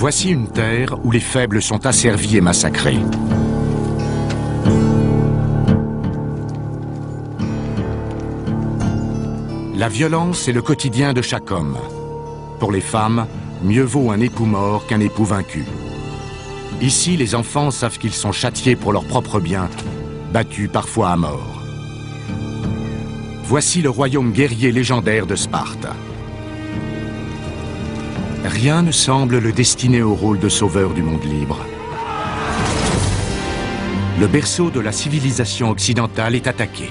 Voici une terre où les faibles sont asservis et massacrés. La violence est le quotidien de chaque homme. Pour les femmes, mieux vaut un époux mort qu'un époux vaincu. Ici, les enfants savent qu'ils sont châtiés pour leur propre bien, battus parfois à mort. Voici le royaume guerrier légendaire de Sparte. Rien ne semble le destiner au rôle de sauveur du monde libre. Le berceau de la civilisation occidentale est attaqué.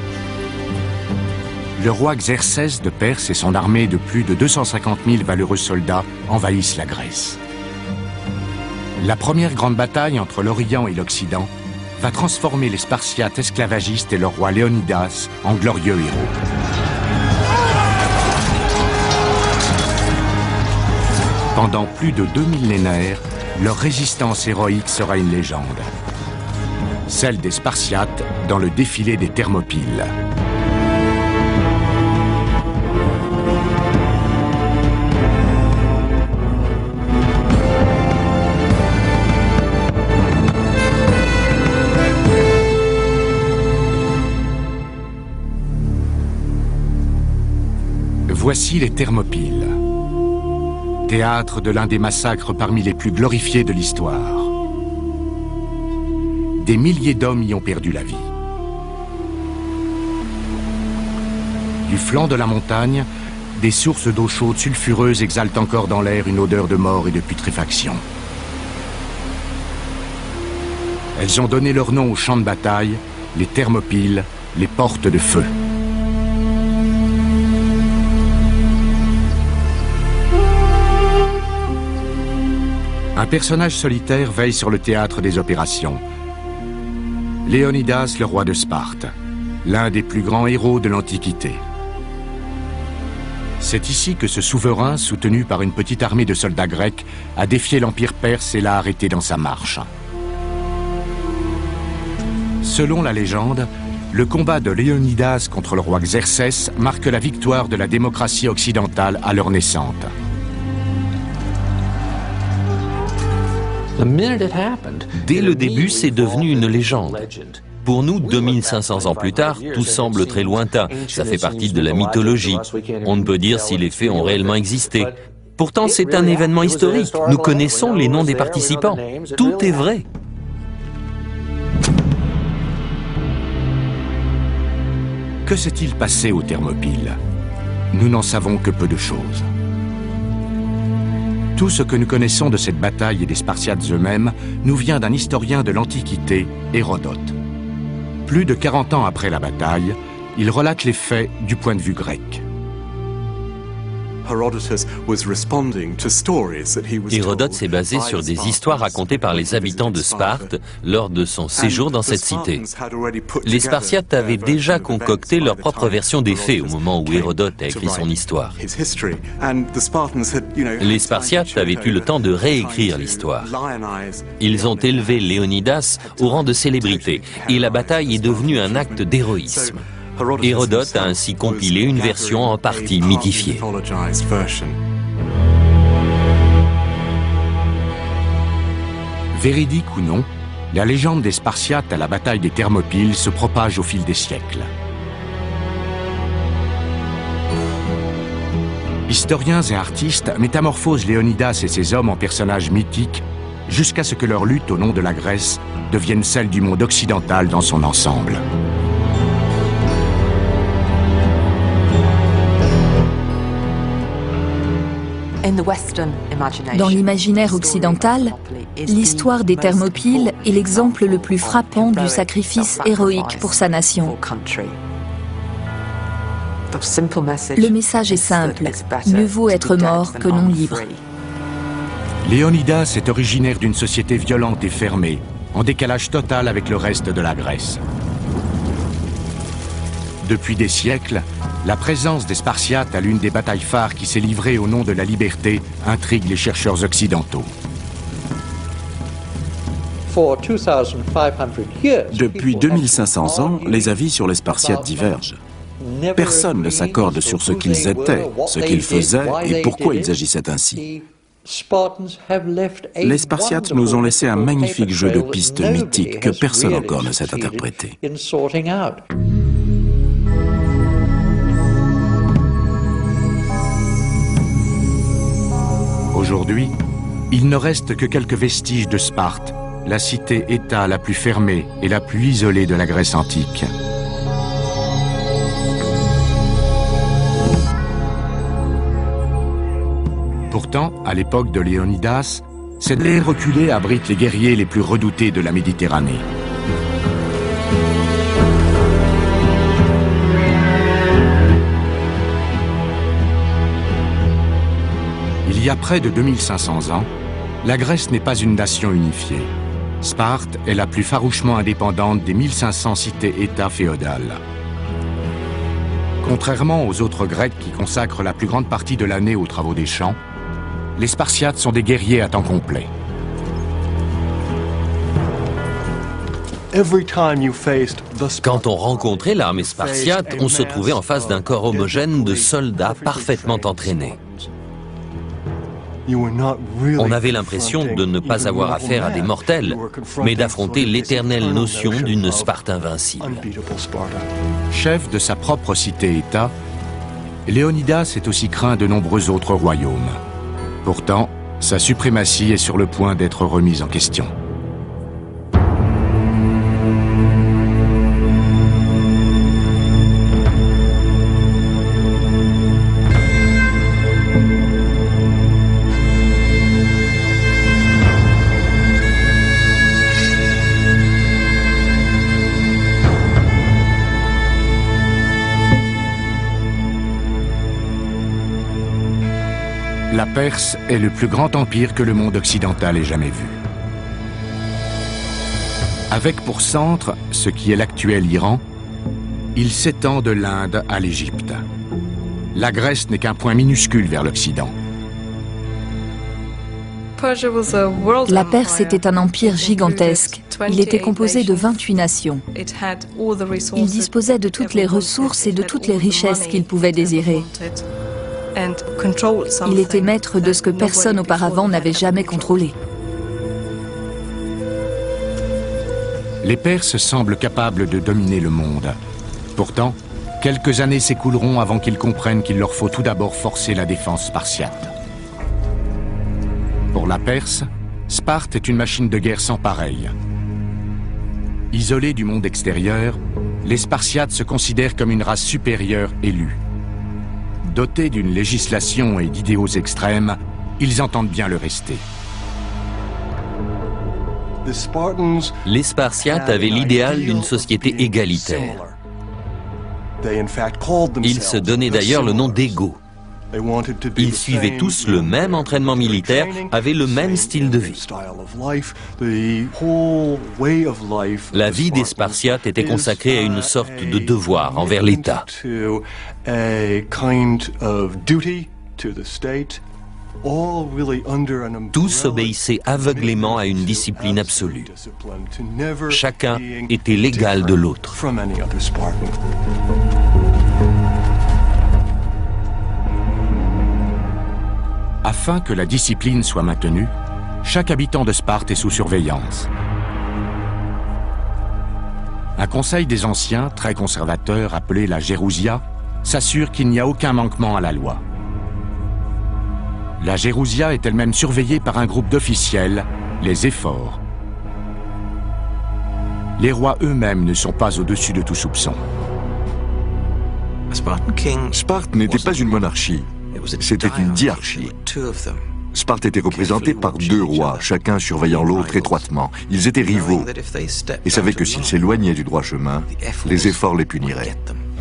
Le roi Xerxès de Perse et son armée de plus de 250 000 valeureux soldats envahissent la Grèce. La première grande bataille entre l'Orient et l'Occident va transformer les Spartiates esclavagistes et leur roi Léonidas en glorieux héros. Pendant plus de 2 millénaires, leur résistance héroïque sera une légende. Celle des Spartiates dans le défilé des Thermopyles. Voici les Thermopyles, théâtre de l'un des massacres parmi les plus glorifiés de l'histoire. Des milliers d'hommes y ont perdu la vie. Du flanc de la montagne, des sources d'eau chaude sulfureuse exhalent encore dans l'air une odeur de mort et de putréfaction. Elles ont donné leur nom au champ de bataille, les Thermopyles, les portes de feu. Un personnage solitaire veille sur le théâtre des opérations. Léonidas, le roi de Sparte, l'un des plus grands héros de l'Antiquité. C'est ici que ce souverain, soutenu par une petite armée de soldats grecs, a défié l'Empire perse et l'a arrêté dans sa marche. Selon la légende, le combat de Léonidas contre le roi Xerxès marque la victoire de la démocratie occidentale à l'heure naissante. Dès le début, c'est devenu une légende. Pour nous, 2500 ans plus tard, tout semble très lointain. Ça fait partie de la mythologie. On ne peut dire si les faits ont réellement existé. Pourtant, c'est un événement historique. Nous connaissons les noms des participants. Tout est vrai. Que s'est-il passé aux Thermopyles? Nous n'en savons que peu de choses. Tout ce que nous connaissons de cette bataille et des Spartiates eux-mêmes nous vient d'un historien de l'Antiquité, Hérodote. Plus de 40 ans après la bataille, il relate les faits du point de vue grec. Hérodote s'est basé sur des histoires racontées par les habitants de Sparte lors de son séjour dans cette cité. Les Spartiates avaient déjà concocté leur propre version des faits au moment où Hérodote a écrit son histoire. Les Spartiates avaient eu le temps de réécrire l'histoire. Ils ont élevé Léonidas au rang de célébrité et la bataille est devenue un acte d'héroïsme. Hérodote a ainsi compilé une version en partie mythifiée. Véridique ou non, la légende des Spartiates à la bataille des Thermopyles se propage au fil des siècles. Historiens et artistes métamorphosent Léonidas et ses hommes en personnages mythiques jusqu'à ce que leur lutte au nom de la Grèce devienne celle du monde occidental dans son ensemble. Dans l'imaginaire occidental, l'histoire des Thermopyles est l'exemple le plus frappant du sacrifice héroïque pour sa nation. Le message est simple, mieux vaut être mort que non libre. Léonidas est originaire d'une société violente et fermée, en décalage total avec le reste de la Grèce. Depuis des siècles, la présence des Spartiates à l'une des batailles phares qui s'est livrée au nom de la liberté intrigue les chercheurs occidentaux. Depuis 2500 ans, les avis sur les Spartiates divergent. Personne ne s'accorde sur ce qu'ils étaient, ce qu'ils faisaient et pourquoi ils agissaient ainsi. Les Spartiates nous ont laissé un magnifique jeu de pistes mythiques que personne encore ne sait interpréter. Aujourd'hui, il ne reste que quelques vestiges de Sparte, la cité-État la plus fermée et la plus isolée de la Grèce antique. Pourtant, à l'époque de Léonidas, cette île reculée abrite les guerriers les plus redoutés de la Méditerranée. Il y a près de 2500 ans, la Grèce n'est pas une nation unifiée. Sparte est la plus farouchement indépendante des 1500 cités-États féodales. Contrairement aux autres Grecs qui consacrent la plus grande partie de l'année aux travaux des champs, les Spartiates sont des guerriers à temps complet. Quand on rencontrait l'armée spartiate, on se trouvait en face d'un corps homogène de soldats parfaitement entraînés. On avait l'impression de ne pas avoir affaire à des mortels, mais d'affronter l'éternelle notion d'une Sparte invincible. Chef de sa propre cité-État, Léonidas est aussi craint de nombreux autres royaumes. Pourtant, sa suprématie est sur le point d'être remise en question. La Perse est le plus grand empire que le monde occidental ait jamais vu. Avec pour centre ce qui est l'actuel Iran, il s'étend de l'Inde à l'Égypte. La Grèce n'est qu'un point minuscule vers l'Occident. La Perse était un empire gigantesque. Il était composé de 28 nations. Il disposait de toutes les ressources et de toutes les richesses qu'il pouvait désirer. Il était maître de ce que personne auparavant n'avait jamais contrôlé. Les Perses semblent capables de dominer le monde. Pourtant, quelques années s'écouleront avant qu'ils comprennent qu'il leur faut tout d'abord forcer la défense spartiate. Pour la Perse, Sparte est une machine de guerre sans pareille. Isolés du monde extérieur, les Spartiates se considèrent comme une race supérieure élue. Dotés d'une législation et d'idéaux extrêmes, ils entendent bien le rester. Les Spartiates avaient l'idéal d'une société égalitaire. Ils se donnaient d'ailleurs le nom d'égaux. Ils suivaient tous le même entraînement militaire, avaient le même style de vie. La vie des Spartiates était consacrée à une sorte de devoir envers l'État. Tous obéissaient aveuglément à une discipline absolue. Chacun était l'égal de l'autre. Afin que la discipline soit maintenue, chaque habitant de Sparte est sous surveillance. Un conseil des anciens, très conservateur, appelé la Gérousia, s'assure qu'il n'y a aucun manquement à la loi. La Gérousia est elle-même surveillée par un groupe d'officiels, les éphores. Les rois eux-mêmes ne sont pas au-dessus de tout soupçon. Sparte n'était pas une monarchie, c'était une diarchie. Sparte était représentée par deux rois, chacun surveillant l'autre étroitement. Ils étaient rivaux et savaient que s'ils s'éloignaient du droit chemin, les éphores les puniraient.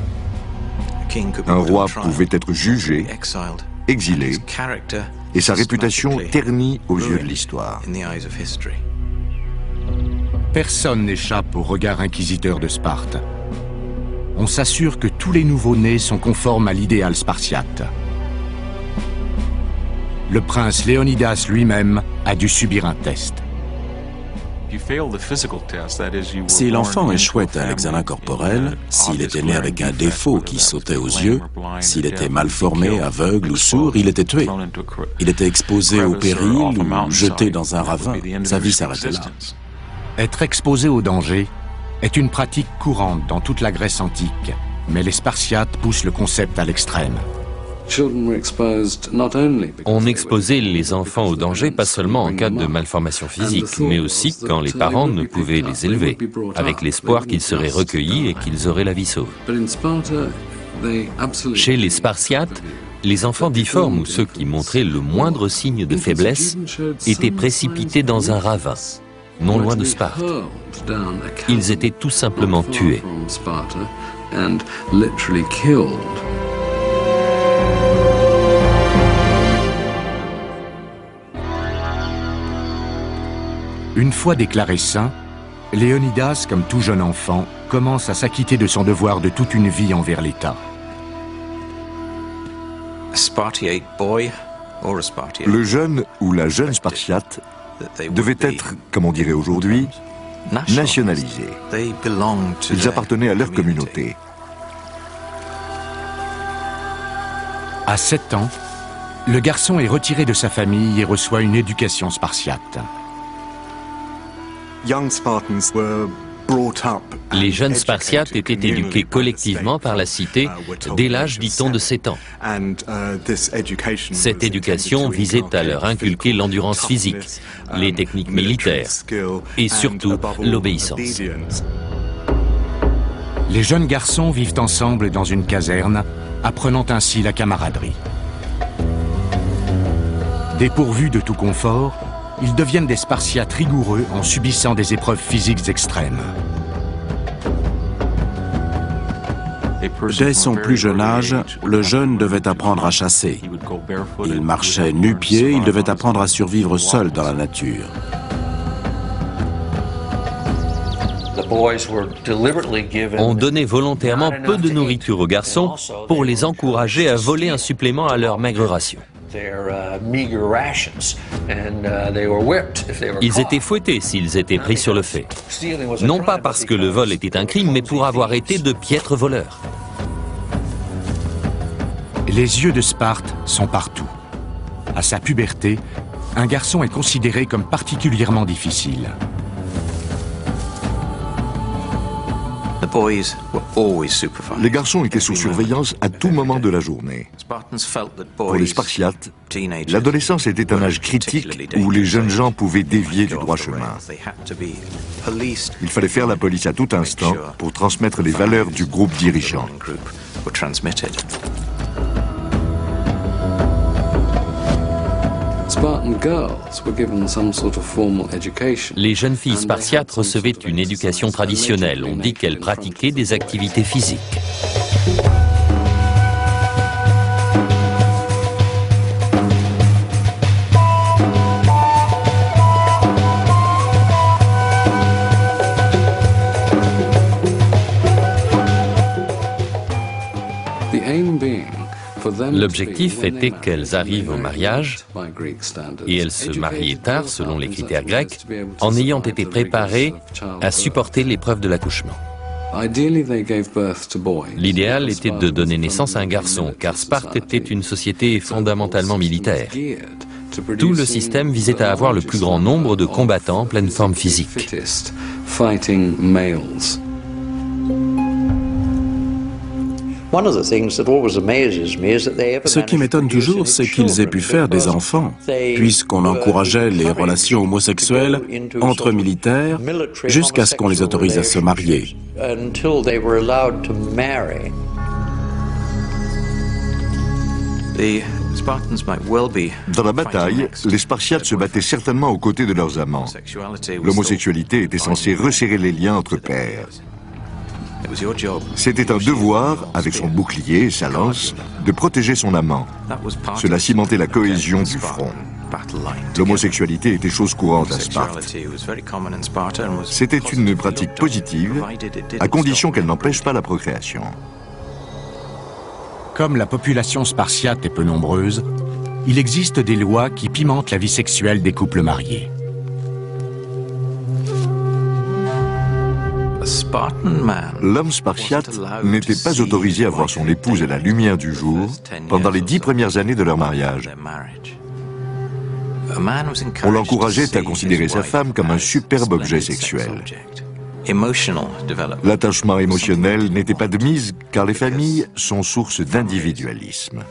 Un roi pouvait être jugé, exilé, et sa réputation ternie aux yeux de l'histoire. Personne n'échappe au regard inquisiteur de Sparte. On s'assure que tous les nouveau-nés sont conformes à l'idéal spartiate. Le prince Léonidas lui-même a dû subir un test. Si l'enfant échouait à l'examen corporel, s'il était né avec un défaut qui sautait aux yeux, s'il était mal formé, aveugle ou sourd, il était tué. Il était exposé au péril ou jeté dans un ravin. Sa vie s'arrêtait là. Être exposé au danger est une pratique courante dans toute la Grèce antique, mais les Spartiates poussent le concept à l'extrême. On exposait les enfants au danger pas seulement en cas de malformation physique, mais aussi quand les parents ne pouvaient les élever, avec l'espoir qu'ils seraient recueillis et qu'ils auraient la vie sauve. Chez les Spartiates, les enfants difformes ou ceux qui montraient le moindre signe de faiblesse étaient précipités dans un ravin, non loin de Sparte. Ils étaient tout simplement tués. Une fois déclaré saint, Léonidas, comme tout jeune enfant, commence à s'acquitter de son devoir de toute une vie envers l'État. Le jeune ou la jeune Spartiate devait être, comme on dirait aujourd'hui, nationalisé. Ils appartenaient à leur communauté. À 7 ans, le garçon est retiré de sa famille et reçoit une éducation spartiate. Les jeunes Spartiates étaient éduqués collectivement par la cité dès l'âge, dit-on, de 7 ans. Cette éducation visait à leur inculquer l'endurance physique, les techniques militaires et surtout l'obéissance. Les jeunes garçons vivent ensemble dans une caserne, apprenant ainsi la camaraderie. Dépourvus de tout confort, ils deviennent des Spartiates rigoureux en subissant des épreuves physiques extrêmes. Dès son plus jeune âge, le jeune devait apprendre à chasser. Il marchait nu-pieds, il devait apprendre à survivre seul dans la nature. On donnait volontairement peu de nourriture aux garçons pour les encourager à voler un supplément à leur maigre ration. Ils étaient fouettés s'ils étaient pris sur le fait. Non pas parce que le vol était un crime, mais pour avoir été de piètres voleurs. Les yeux de Sparte sont partout. À sa puberté, un garçon est considéré comme particulièrement difficile. Les garçons étaient sous surveillance à tout moment de la journée. Pour les Spartiates, l'adolescence était un âge critique où les jeunes gens pouvaient dévier du droit chemin. Il fallait faire la police à tout instant pour transmettre les valeurs du groupe dirigeant. Les jeunes filles spartiates recevaient une éducation traditionnelle. On dit qu'elles pratiquaient des activités physiques. L'objectif était qu'elles arrivent au mariage, et elles se mariaient tard selon les critères grecs, en ayant été préparées à supporter l'épreuve de l'accouchement. L'idéal était de donner naissance à un garçon, car Sparte était une société fondamentalement militaire. Tout le système visait à avoir le plus grand nombre de combattants en pleine forme physique. Ce qui m'étonne toujours, c'est qu'ils aient pu faire des enfants, puisqu'on encourageait les relations homosexuelles entre militaires jusqu'à ce qu'on les autorise à se marier. Dans la bataille, les Spartiates se battaient certainement aux côtés de leurs amants. L'homosexualité était censée resserrer les liens entre pairs. C'était un devoir, avec son bouclier et sa lance, de protéger son amant. Cela cimentait la cohésion du front. L'homosexualité était chose courante à Sparte. C'était une pratique positive, à condition qu'elle n'empêche pas la procréation. Comme la population spartiate est peu nombreuse, il existe des lois qui pimentent la vie sexuelle des couples mariés. L'homme spartiate n'était pas autorisé à voir son épouse à la lumière du jour pendant les 10 premières années de leur mariage. On l'encourageait à considérer sa femme comme un superbe objet sexuel. L'attachement émotionnel n'était pas de mise car les familles sont source d'individualisme.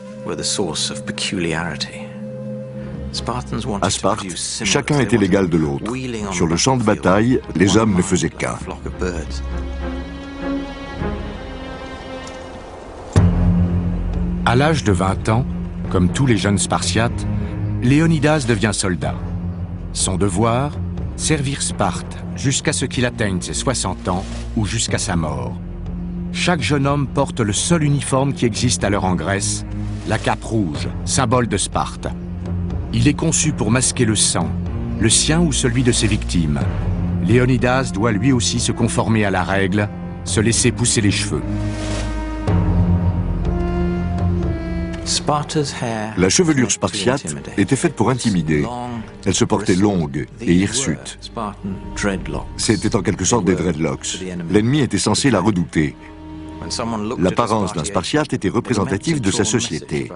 À Sparte, chacun était l'égal de l'autre. Sur le champ de bataille, les hommes ne faisaient qu'un. À l'âge de 20 ans, comme tous les jeunes Spartiates, Léonidas devient soldat. Son devoir, servir Sparte jusqu'à ce qu'il atteigne ses 60 ans ou jusqu'à sa mort. Chaque jeune homme porte le seul uniforme qui existe alors en Grèce, la cape rouge, symbole de Sparte. Il est conçu pour masquer le sang, le sien ou celui de ses victimes. Léonidas doit lui aussi se conformer à la règle, se laisser pousser les cheveux. La chevelure spartiate était faite pour intimider. Elle se portait longue et hirsute. C'était en quelque sorte des dreadlocks. L'ennemi était censé la redouter. L'apparence d'un Spartiate était représentative de sa société.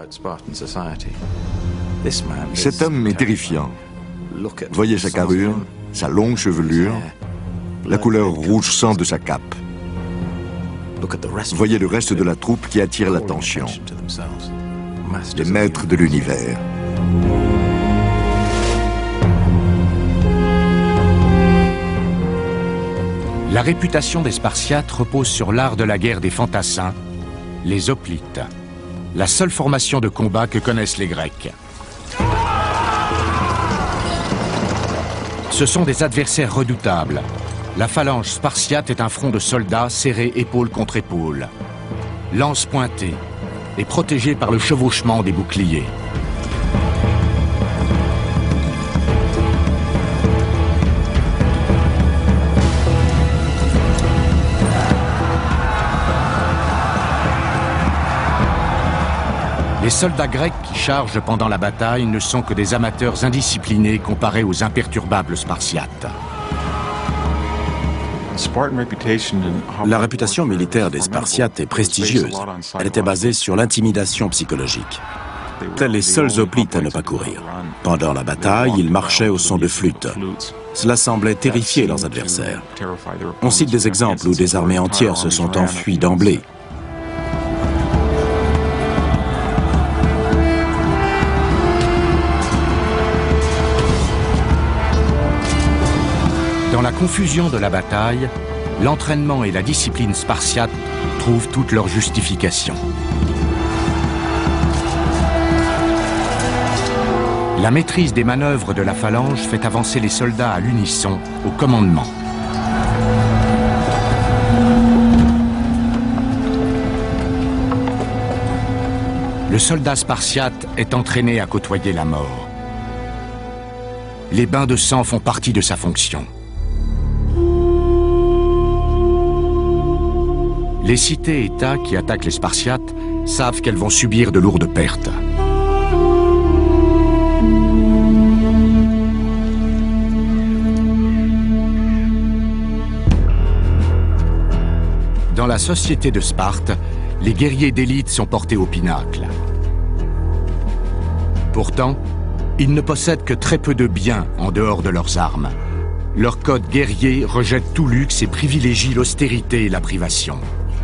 Cet homme est terrifiant. Voyez sa carrure, sa longue chevelure, la couleur rouge sang de sa cape. Voyez le reste de la troupe qui attire l'attention. Les maîtres de l'univers. La réputation des Spartiates repose sur l'art de la guerre des fantassins, les hoplites, la seule formation de combat que connaissent les Grecs. Ce sont des adversaires redoutables. La phalange spartiate est un front de soldats serrés épaule contre épaule, lance pointée et protégé par le chevauchement des boucliers. Les soldats grecs qui chargent pendant la bataille ne sont que des amateurs indisciplinés comparés aux imperturbables Spartiates. La réputation militaire des Spartiates est prestigieuse. Elle était basée sur l'intimidation psychologique. Tels les seuls hoplites à ne pas courir. Pendant la bataille, ils marchaient au son de flûte. Cela semblait terrifier leurs adversaires. On cite des exemples où des armées entières se sont enfuies d'emblée. Dans la confusion de la bataille, l'entraînement et la discipline spartiate trouvent toute leur justification. La maîtrise des manœuvres de la phalange fait avancer les soldats à l'unisson, au commandement. Le soldat spartiate est entraîné à côtoyer la mort. Les bains de sang font partie de sa fonction. Les cités-États qui attaquent les Spartiates savent qu'elles vont subir de lourdes pertes. Dans la société de Sparte, les guerriers d'élite sont portés au pinacle. Pourtant, ils ne possèdent que très peu de biens en dehors de leurs armes. Leur code guerrier rejette tout luxe et privilégie l'austérité et la privation.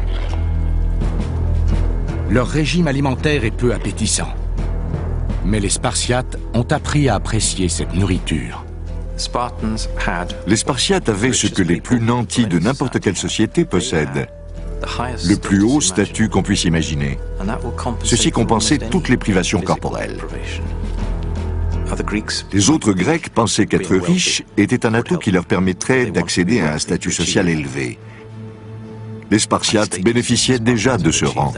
Leur régime alimentaire est peu appétissant. Mais les Spartiates ont appris à apprécier cette nourriture. Les Spartiates avaient ce que les plus nantis de n'importe quelle société possèdent. Le plus haut statut qu'on puisse imaginer. Ceci compensait toutes les privations corporelles. Les autres Grecs pensaient qu'être riches était un atout qui leur permettrait d'accéder à un statut social élevé. Les Spartiates bénéficiaient déjà de ce rang.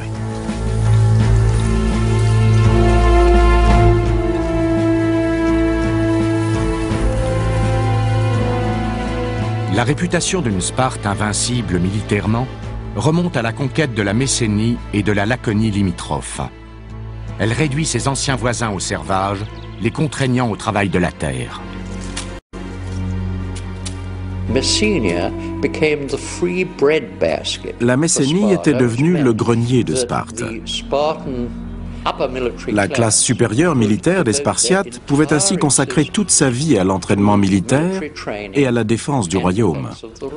La réputation d'une Sparte invincible militairement remonte à la conquête de la Messénie et de la Laconie limitrophe. Elle réduit ses anciens voisins au servage, les contraignant au travail de la terre. La Messénie était devenue le grenier de Sparte. La classe supérieure militaire des Spartiates pouvait ainsi consacrer toute sa vie à l'entraînement militaire et à la défense du royaume.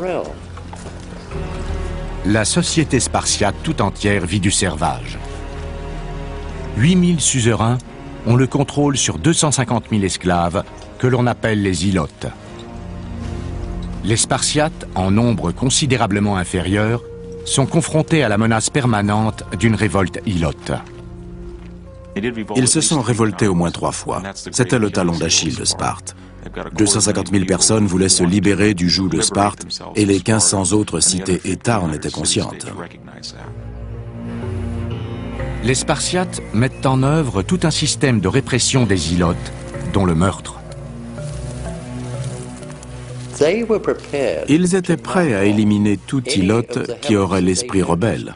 La société spartiate tout entière vit du servage. 8000 suzerains ont le contrôle sur 250 000 esclaves que l'on appelle les ilotes. Les Spartiates, en nombre considérablement inférieur, sont confrontés à la menace permanente d'une révolte ilote. Ils se sont révoltés au moins 3 fois. C'était le talon d'Achille de Sparte. 250 000 personnes voulaient se libérer du joug de Sparte et les 1500 autres cités-États en étaient conscientes. Les Spartiates mettent en œuvre tout un système de répression des ilotes, dont le meurtre. Ils étaient prêts à éliminer tout ilote qui aurait l'esprit rebelle.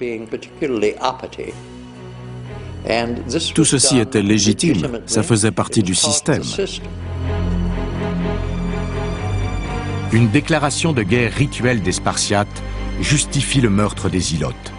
Tout ceci était légitime, ça faisait partie du système. Une déclaration de guerre rituelle des Spartiates justifie le meurtre des ilotes.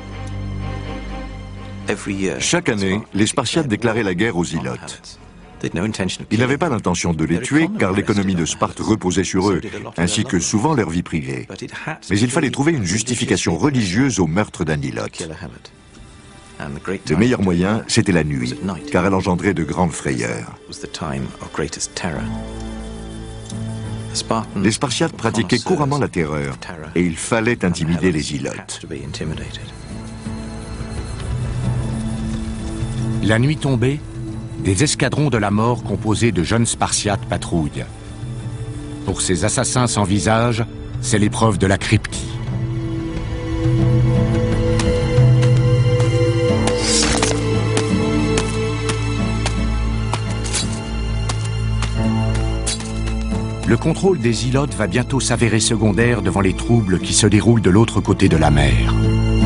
Chaque année, les Spartiates déclaraient la guerre aux ilotes. Ils n'avaient pas l'intention de les tuer car l'économie de Sparte reposait sur eux, ainsi que souvent leur vie privée. Mais il fallait trouver une justification religieuse au meurtre d'un ilote. Le meilleur moyen, c'était la nuit, car elle engendrait de grandes frayeurs. Les Spartiates pratiquaient couramment la terreur, et il fallait intimider les ilotes. La nuit tombée, des escadrons de la mort composés de jeunes Spartiates patrouillent. Pour ces assassins sans visage, c'est l'épreuve de la cryptie. Le contrôle des ilotes va bientôt s'avérer secondaire devant les troubles qui se déroulent de l'autre côté de la mer.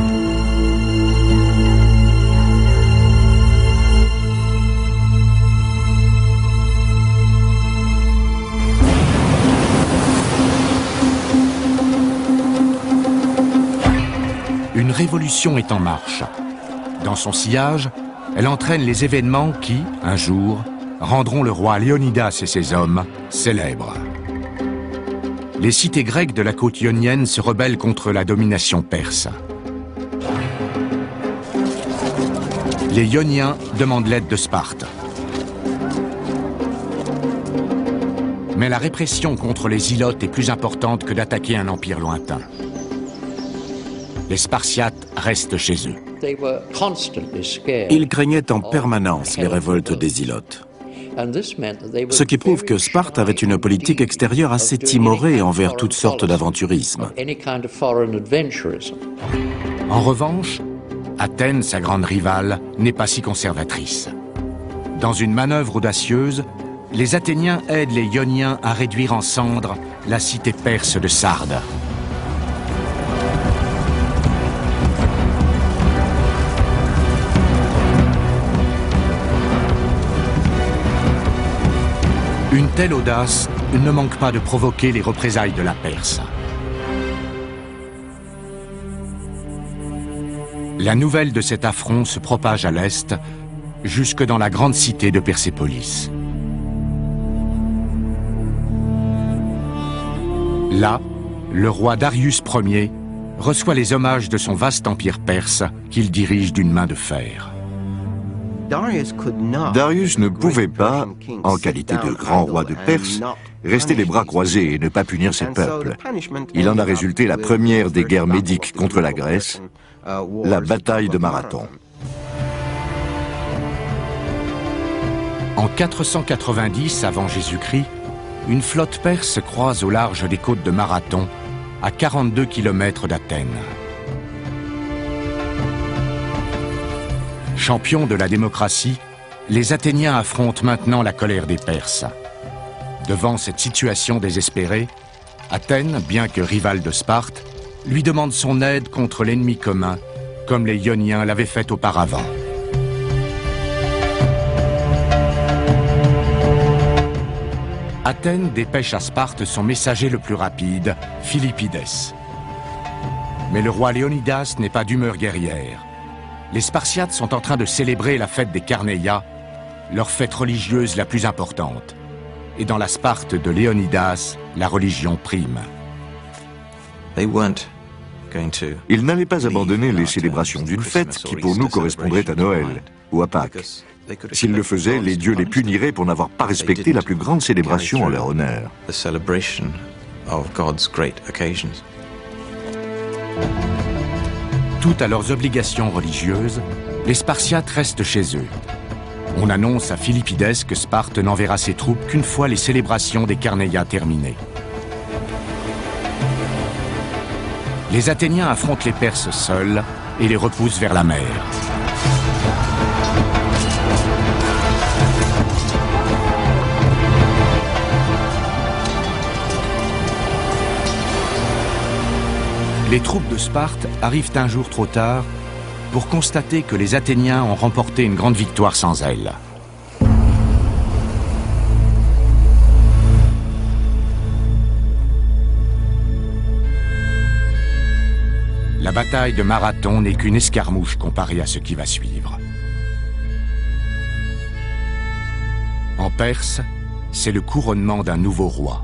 Une révolution est en marche. Dans son sillage, elle entraîne les événements qui, un jour, rendront le roi Léonidas et ses hommes célèbres. Les cités grecques de la côte ionienne se rebellent contre la domination perse. Les Ioniens demandent l'aide de Sparte. Mais la répression contre les ilotes est plus importante que d'attaquer un empire lointain. Les Spartiates restent chez eux. Ils craignaient en permanence les révoltes des ilotes. Ce qui prouve que Sparte avait une politique extérieure assez timorée envers toutes sortes d'aventurisme. En revanche, Athènes, sa grande rivale, n'est pas si conservatrice. Dans une manœuvre audacieuse, les Athéniens aident les Ioniens à réduire en cendres la cité perse de Sardes. Une telle audace ne manque pas de provoquer les représailles de la Perse. La nouvelle de cet affront se propage à l'est, jusque dans la grande cité de Persépolis. Là, le roi Darius Ier reçoit les hommages de son vaste empire perse qu'il dirige d'une main de fer. Darius ne pouvait pas, en qualité de grand roi de Perse, rester les bras croisés et ne pas punir ses peuples. Il en a résulté la première des guerres médiques contre la Grèce, la bataille de Marathon. En 490 avant Jésus-Christ, une flotte perse croise au large des côtes de Marathon, à 42 km d'Athènes. Champions de la démocratie, les Athéniens affrontent maintenant la colère des Perses. Devant cette situation désespérée, Athènes, bien que rivale de Sparte, lui demande son aide contre l'ennemi commun, comme les Ioniens l'avaient fait auparavant. Athènes dépêche à Sparte son messager le plus rapide, Philippides. Mais le roi Léonidas n'est pas d'humeur guerrière. Les Spartiates sont en train de célébrer la fête des Carnéias, leur fête religieuse la plus importante. Et dans la Sparte de Léonidas, la religion prime. Ils n'allaient pas abandonner les célébrations d'une fête qui pour nous correspondrait à Noël ou à Pâques. S'ils le faisaient, les dieux les puniraient pour n'avoir pas respecté la plus grande célébration en leur honneur. Tout à leurs obligations religieuses, les Spartiates restent chez eux. On annonce à Philippides que Sparte n'enverra ses troupes qu'une fois les célébrations des Carnéias terminées. Les Athéniens affrontent les Perses seuls et les repoussent vers la mer. Les troupes de Sparte arrivent un jour trop tard pour constater que les Athéniens ont remporté une grande victoire sans elles. La bataille de Marathon n'est qu'une escarmouche comparée à ce qui va suivre. En Perse, c'est le couronnement d'un nouveau roi.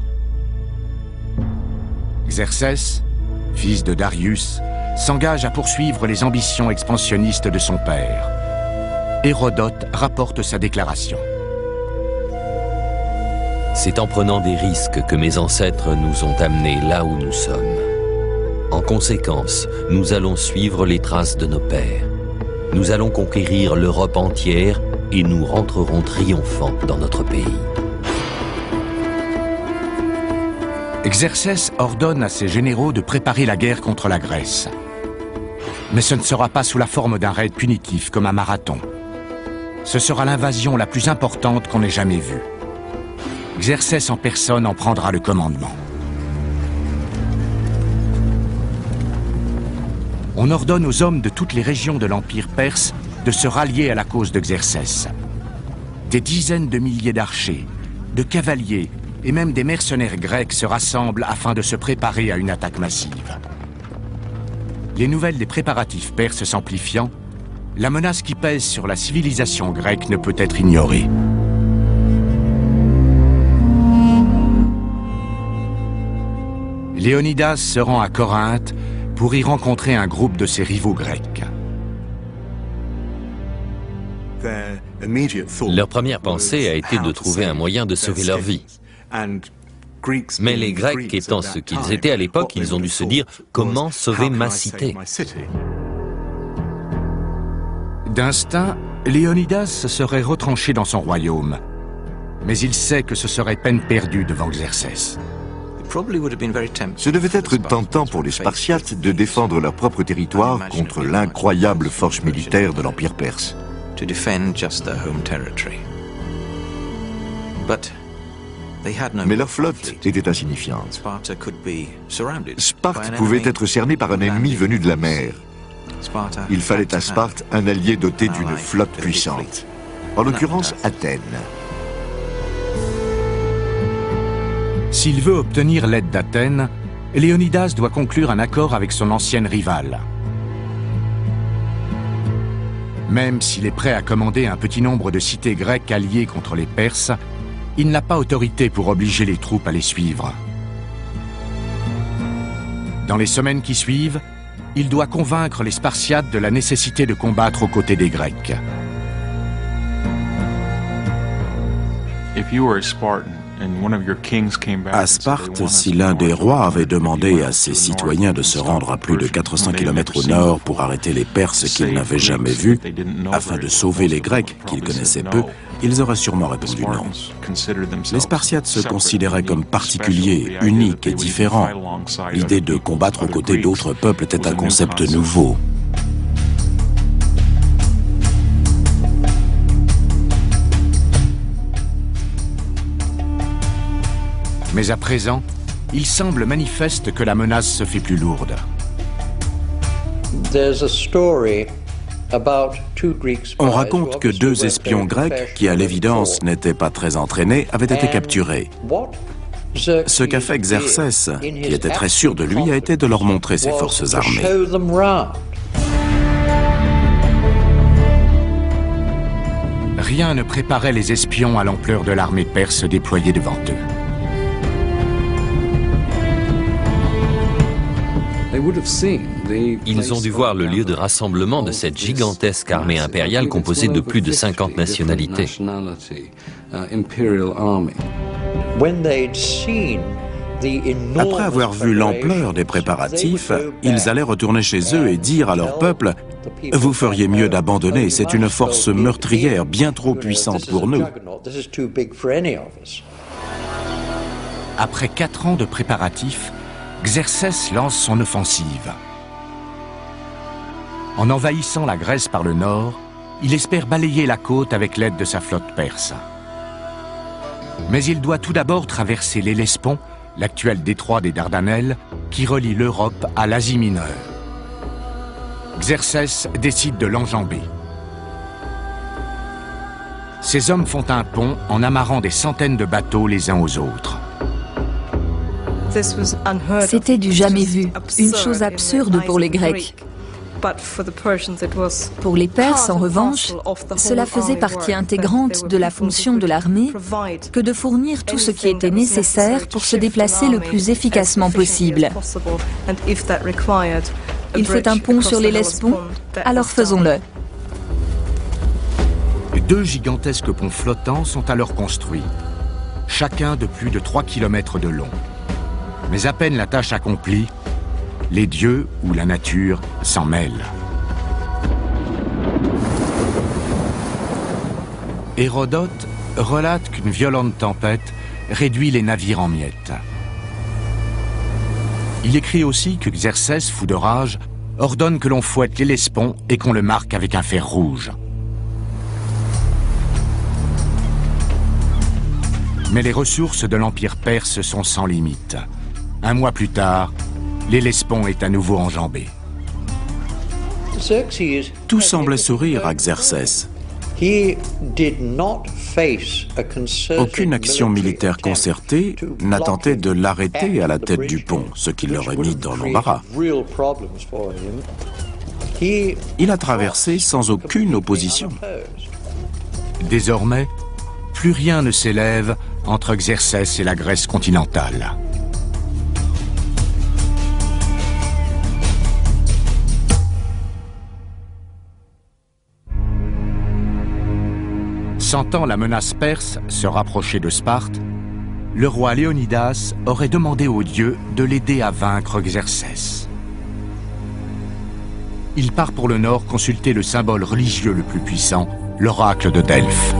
Xerxès, fils de Darius, s'engage à poursuivre les ambitions expansionnistes de son père. Hérodote rapporte sa déclaration. C'est en prenant des risques que mes ancêtres nous ont amenés là où nous sommes. En conséquence, nous allons suivre les traces de nos pères. Nous allons conquérir l'Europe entière et nous rentrerons triomphants dans notre pays. Xerxès ordonne à ses généraux de préparer la guerre contre la Grèce. Mais ce ne sera pas sous la forme d'un raid punitif comme à Marathon. Ce sera l'invasion la plus importante qu'on ait jamais vue. Xerxès en personne en prendra le commandement. On ordonne aux hommes de toutes les régions de l'Empire perse de se rallier à la cause de Xerxès. Des dizaines de milliers d'archers, de cavaliers et même des mercenaires grecs se rassemblent afin de se préparer à une attaque massive. Les nouvelles des préparatifs perses s'amplifiant, la menace qui pèse sur la civilisation grecque ne peut être ignorée. Léonidas se rend à Corinthe pour y rencontrer un groupe de ses rivaux grecs. Leur première pensée a été de trouver un moyen de sauver leur vie. Mais les Grecs étant ce qu'ils étaient à l'époque, ils ont dû se dire « Comment sauver ma cité ?» D'instinct, Léonidas serait retranché dans son royaume. Mais il sait que ce serait peine perdue devant Xerxès. Ce devait être tentant pour les Spartiates de défendre leur propre territoire contre l'incroyable force militaire de l'Empire perse. Mais leur flotte était insignifiante. Sparte pouvait être cernée par un ennemi venu de la mer. Il fallait à Sparte un allié doté d'une flotte puissante, en l'occurrence Athènes. S'il veut obtenir l'aide d'Athènes, Léonidas doit conclure un accord avec son ancienne rivale. Même s'il est prêt à commander un petit nombre de cités grecques alliées contre les Perses, il n'a pas autorité pour obliger les troupes à les suivre. Dans les semaines qui suivent, il doit convaincre les Spartiates de la nécessité de combattre aux côtés des Grecs. À Sparte, si l'un des rois avait demandé à ses citoyens de se rendre à plus de 400 km au nord pour arrêter les Perses qu'ils n'avaient jamais vus, afin de sauver les Grecs qu'ils connaissaient peu, ils auraient sûrement répondu non. Les Spartiates se considéraient comme particuliers, uniques et différents. L'idée de combattre aux côtés d'autres peuples était un concept nouveau. Mais à présent, il semble manifeste que la menace se fait plus lourde. On raconte que 2 espions grecs, qui à l'évidence n'étaient pas très entraînés, avaient été capturés. Ce qu'a fait Xerxès, qui était très sûr de lui, a été de leur montrer ses forces armées. Rien ne préparait les espions à l'ampleur de l'armée perse déployée devant eux. Ils ont dû voir le lieu de rassemblement de cette gigantesque armée impériale composée de plus de 50 nationalités. Après avoir vu l'ampleur des préparatifs, ils allaient retourner chez eux et dire à leur peuple « Vous feriez mieux d'abandonner, c'est une force meurtrière bien trop puissante pour nous. » Après 4 ans de préparatifs, Xerxès lance son offensive. En envahissant la Grèce par le nord, il espère balayer la côte avec l'aide de sa flotte perse. Mais il doit tout d'abord traverser l'Hellespont, l'actuel détroit des Dardanelles, qui relie l'Europe à l'Asie mineure. Xerxès décide de l'enjamber. Ses hommes font un pont en amarrant des centaines de bateaux les uns aux autres. C'était du jamais vu, une chose absurde pour les Grecs. Pour les Perses, en revanche, cela faisait partie intégrante de la fonction de l'armée que de fournir tout ce qui était nécessaire pour se déplacer le plus efficacement possible. Il faut un pont sur l'Hellespont, alors faisons-le. 2 gigantesques ponts flottants sont alors construits, chacun de plus de 3 km de long. Mais à peine la tâche accomplie, les dieux ou la nature s'en mêlent. Hérodote relate qu'une violente tempête réduit les navires en miettes. Il écrit aussi que Xerxès, fou de rage, ordonne que l'on fouette l'Hellespont et qu'on le marque avec un fer rouge. Mais les ressources de l'Empire perse sont sans limite. 1 mois plus tard, l'Hellespont est à nouveau enjambé. Tout semblait sourire à Xerxès. Aucune action militaire concertée n'a tenté de l'arrêter à la tête du pont, ce qui l'aurait mis dans l'embarras. Il a traversé sans aucune opposition. Désormais, plus rien ne s'élève entre Xerxès et la Grèce continentale. Sentant la menace perse se rapprocher de Sparte, le roi Léonidas aurait demandé aux dieux de l'aider à vaincre Xerxès. Il part pour le nord consulter le symbole religieux le plus puissant, l'oracle de Delphes.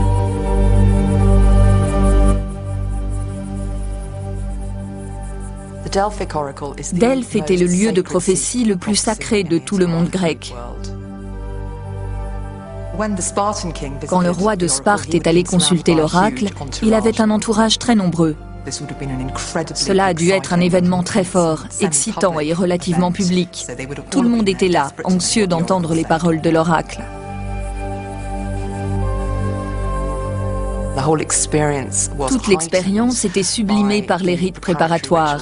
Delphes était le lieu de prophétie le plus sacré de tout le monde grec. Quand le roi de Sparte est allé consulter l'oracle, il avait un entourage très nombreux. Cela a dû être un événement très fort, excitant et relativement public. Tout le monde était là, anxieux d'entendre les paroles de l'oracle. Toute l'expérience était sublimée par les rites préparatoires.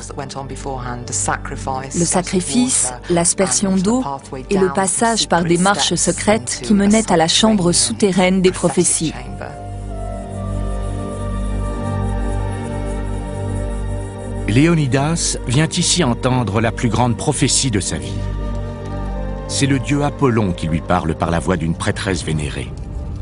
Le sacrifice, l'aspersion d'eau et le passage par des marches secrètes qui menaient à la chambre souterraine des prophéties. Léonidas vient ici entendre la plus grande prophétie de sa vie. C'est le dieu Apollon qui lui parle par la voix d'une prêtresse vénérée.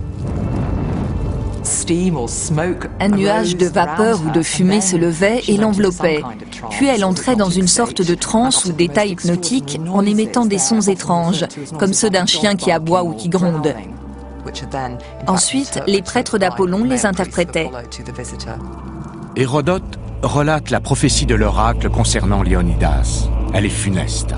Un nuage de vapeur ou de fumée se levait et l'enveloppait. Puis elle entrait dans une sorte de transe ou d'état hypnotique en émettant des sons étranges, comme ceux d'un chien qui aboie ou qui gronde. Ensuite, les prêtres d'Apollon les interprétaient. Hérodote relate la prophétie de l'oracle concernant Léonidas. Elle est funeste.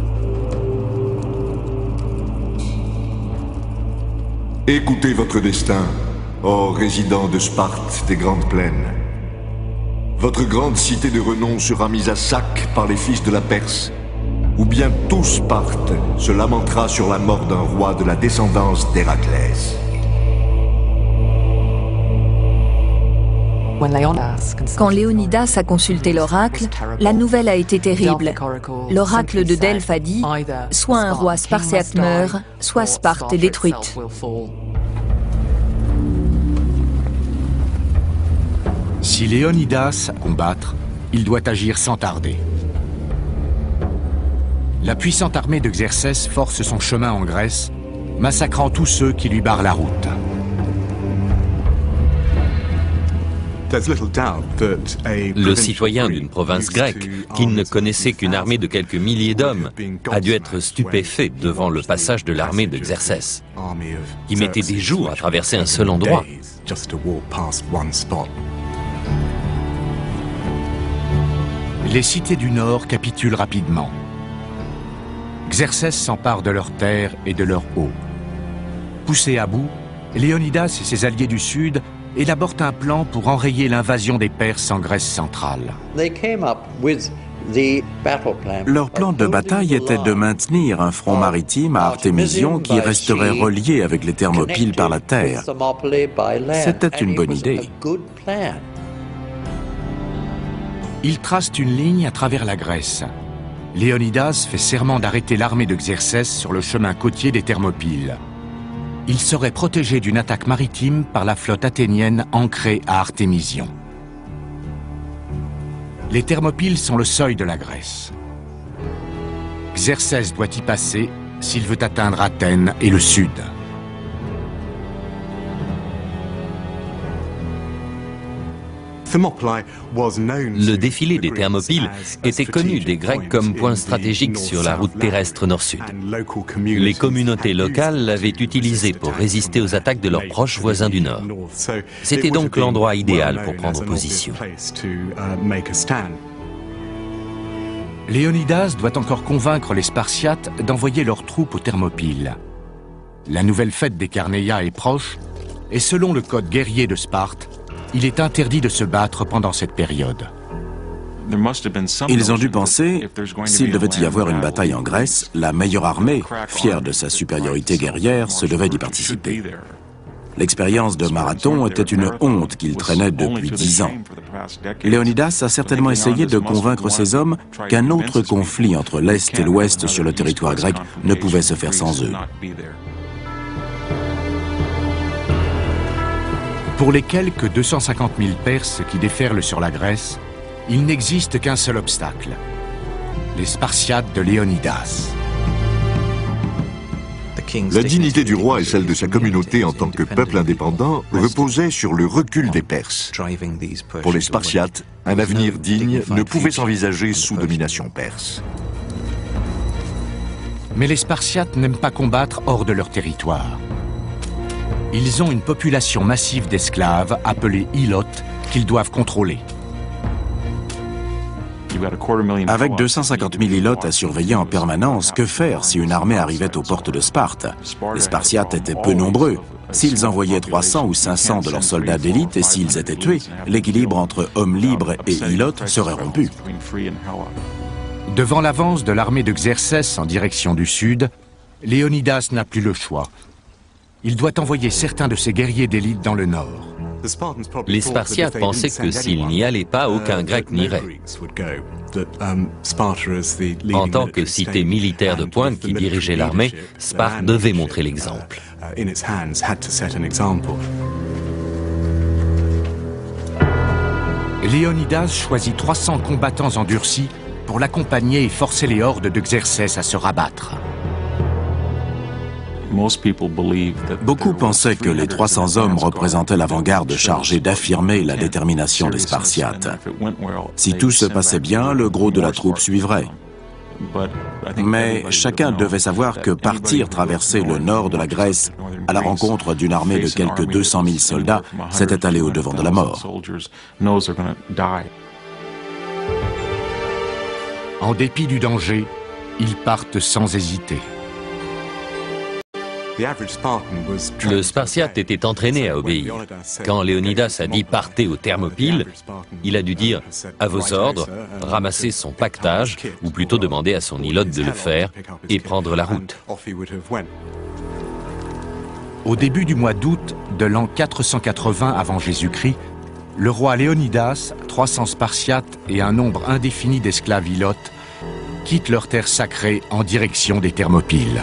Écoutez votre destin, ô résidents de Sparte des grandes plaines. Votre grande cité de renom sera mise à sac par les fils de la Perse. ou bien tout Sparte se lamentera sur la mort d'un roi de la descendance d'Héraclès. Quand Léonidas a consulté l'oracle, la nouvelle a été terrible. L'oracle de Delphes a dit « Soit un roi spartiate meurt, soit Sparte est détruite ». Si Léonidas a combattre, il doit agir sans tarder. La puissante armée de Xerxès force son chemin en Grèce, massacrant tous ceux qui lui barrent la route. Le citoyen d'une province grecque, qui ne connaissait qu'une armée de quelques milliers d'hommes, a dû être stupéfait devant le passage de l'armée de Xerxès. Il mettait des jours à traverser un seul endroit. Les cités du Nord capitulent rapidement. Xerxès s'empare de leurs terres et de leurs eaux. Poussé à bout, Léonidas et ses alliés du Sud élaborent un plan pour enrayer l'invasion des Perses en Grèce centrale. Leur plan de bataille était de maintenir un front maritime à Artémision qui resterait relié avec les Thermopyles par la terre. C'était une bonne idée. Ils tracent une ligne à travers la Grèce. Léonidas fait serment d'arrêter l'armée de Xerxès sur le chemin côtier des Thermopyles. Il serait protégé d'une attaque maritime par la flotte athénienne ancrée à Artémision. Les Thermopyles sont le seuil de la Grèce. Xerxès doit y passer s'il veut atteindre Athènes et le sud. Le défilé des Thermopyles était connu des Grecs comme point stratégique sur la route terrestre nord-sud. Les communautés locales l'avaient utilisé pour résister aux attaques de leurs proches voisins du nord. C'était donc l'endroit idéal pour prendre position. Léonidas doit encore convaincre les Spartiates d'envoyer leurs troupes aux Thermopyles. La nouvelle fête des Carnéia est proche, et selon le code guerrier de Sparte, il est interdit de se battre pendant cette période. Ils ont dû penser, s'il devait y avoir une bataille en Grèce, la meilleure armée, fière de sa supériorité guerrière, se devait d'y participer. L'expérience de Marathon était une honte qu'il traînait depuis 10 ans. Léonidas a certainement essayé de convaincre ses hommes qu'un autre conflit entre l'Est et l'Ouest sur le territoire grec ne pouvait se faire sans eux. Pour les quelques 250 000 Perses qui déferlent sur la Grèce, il n'existe qu'un seul obstacle, les Spartiates de Léonidas. La dignité du roi et celle de sa communauté en tant que peuple indépendant reposaient sur le recul des Perses. Pour les Spartiates, un avenir digne ne pouvait s'envisager sous domination perse. Mais les Spartiates n'aiment pas combattre hors de leur territoire. Ils ont une population massive d'esclaves appelés ilotes qu'ils doivent contrôler. Avec 250 000 ilotes à surveiller en permanence, que faire si une armée arrivait aux portes de Sparte? Les Spartiates étaient peu nombreux. S'ils envoyaient 300 ou 500 de leurs soldats d'élite et s'ils étaient tués, l'équilibre entre hommes libres et ilotes serait rompu. Devant l'avance de l'armée de Xerxès en direction du sud, Léonidas n'a plus le choix. Il doit envoyer certains de ses guerriers d'élite dans le nord. Les Spartiates pensaient que s'ils n'y allaient pas, aucun Grec n'irait. En tant que cité militaire de pointe qui dirigeait l'armée, Sparte devait montrer l'exemple. Léonidas choisit 300 combattants endurcis pour l'accompagner et forcer les hordes de Xerxès à se rabattre. Beaucoup pensaient que les 300 hommes représentaient l'avant-garde chargée d'affirmer la détermination des Spartiates. Si tout se passait bien, le gros de la troupe suivrait. Mais chacun devait savoir que partir traverser le nord de la Grèce à la rencontre d'une armée de quelques 200 000 soldats, c'était aller au-devant de la mort. En dépit du danger, ils partent sans hésiter. Le Spartiate était entraîné à obéir. Quand Léonidas a dit « partez aux Thermopyles », il a dû dire « à vos ordres », ramasser son pactage, ou plutôt demander à son ilote de le faire, et prendre la route. Au début du mois d'août de l'an 480 avant Jésus-Christ, le roi Léonidas, 300 Spartiates et un nombre indéfini d'esclaves ilotes quittent leur terre sacrée en direction des Thermopyles.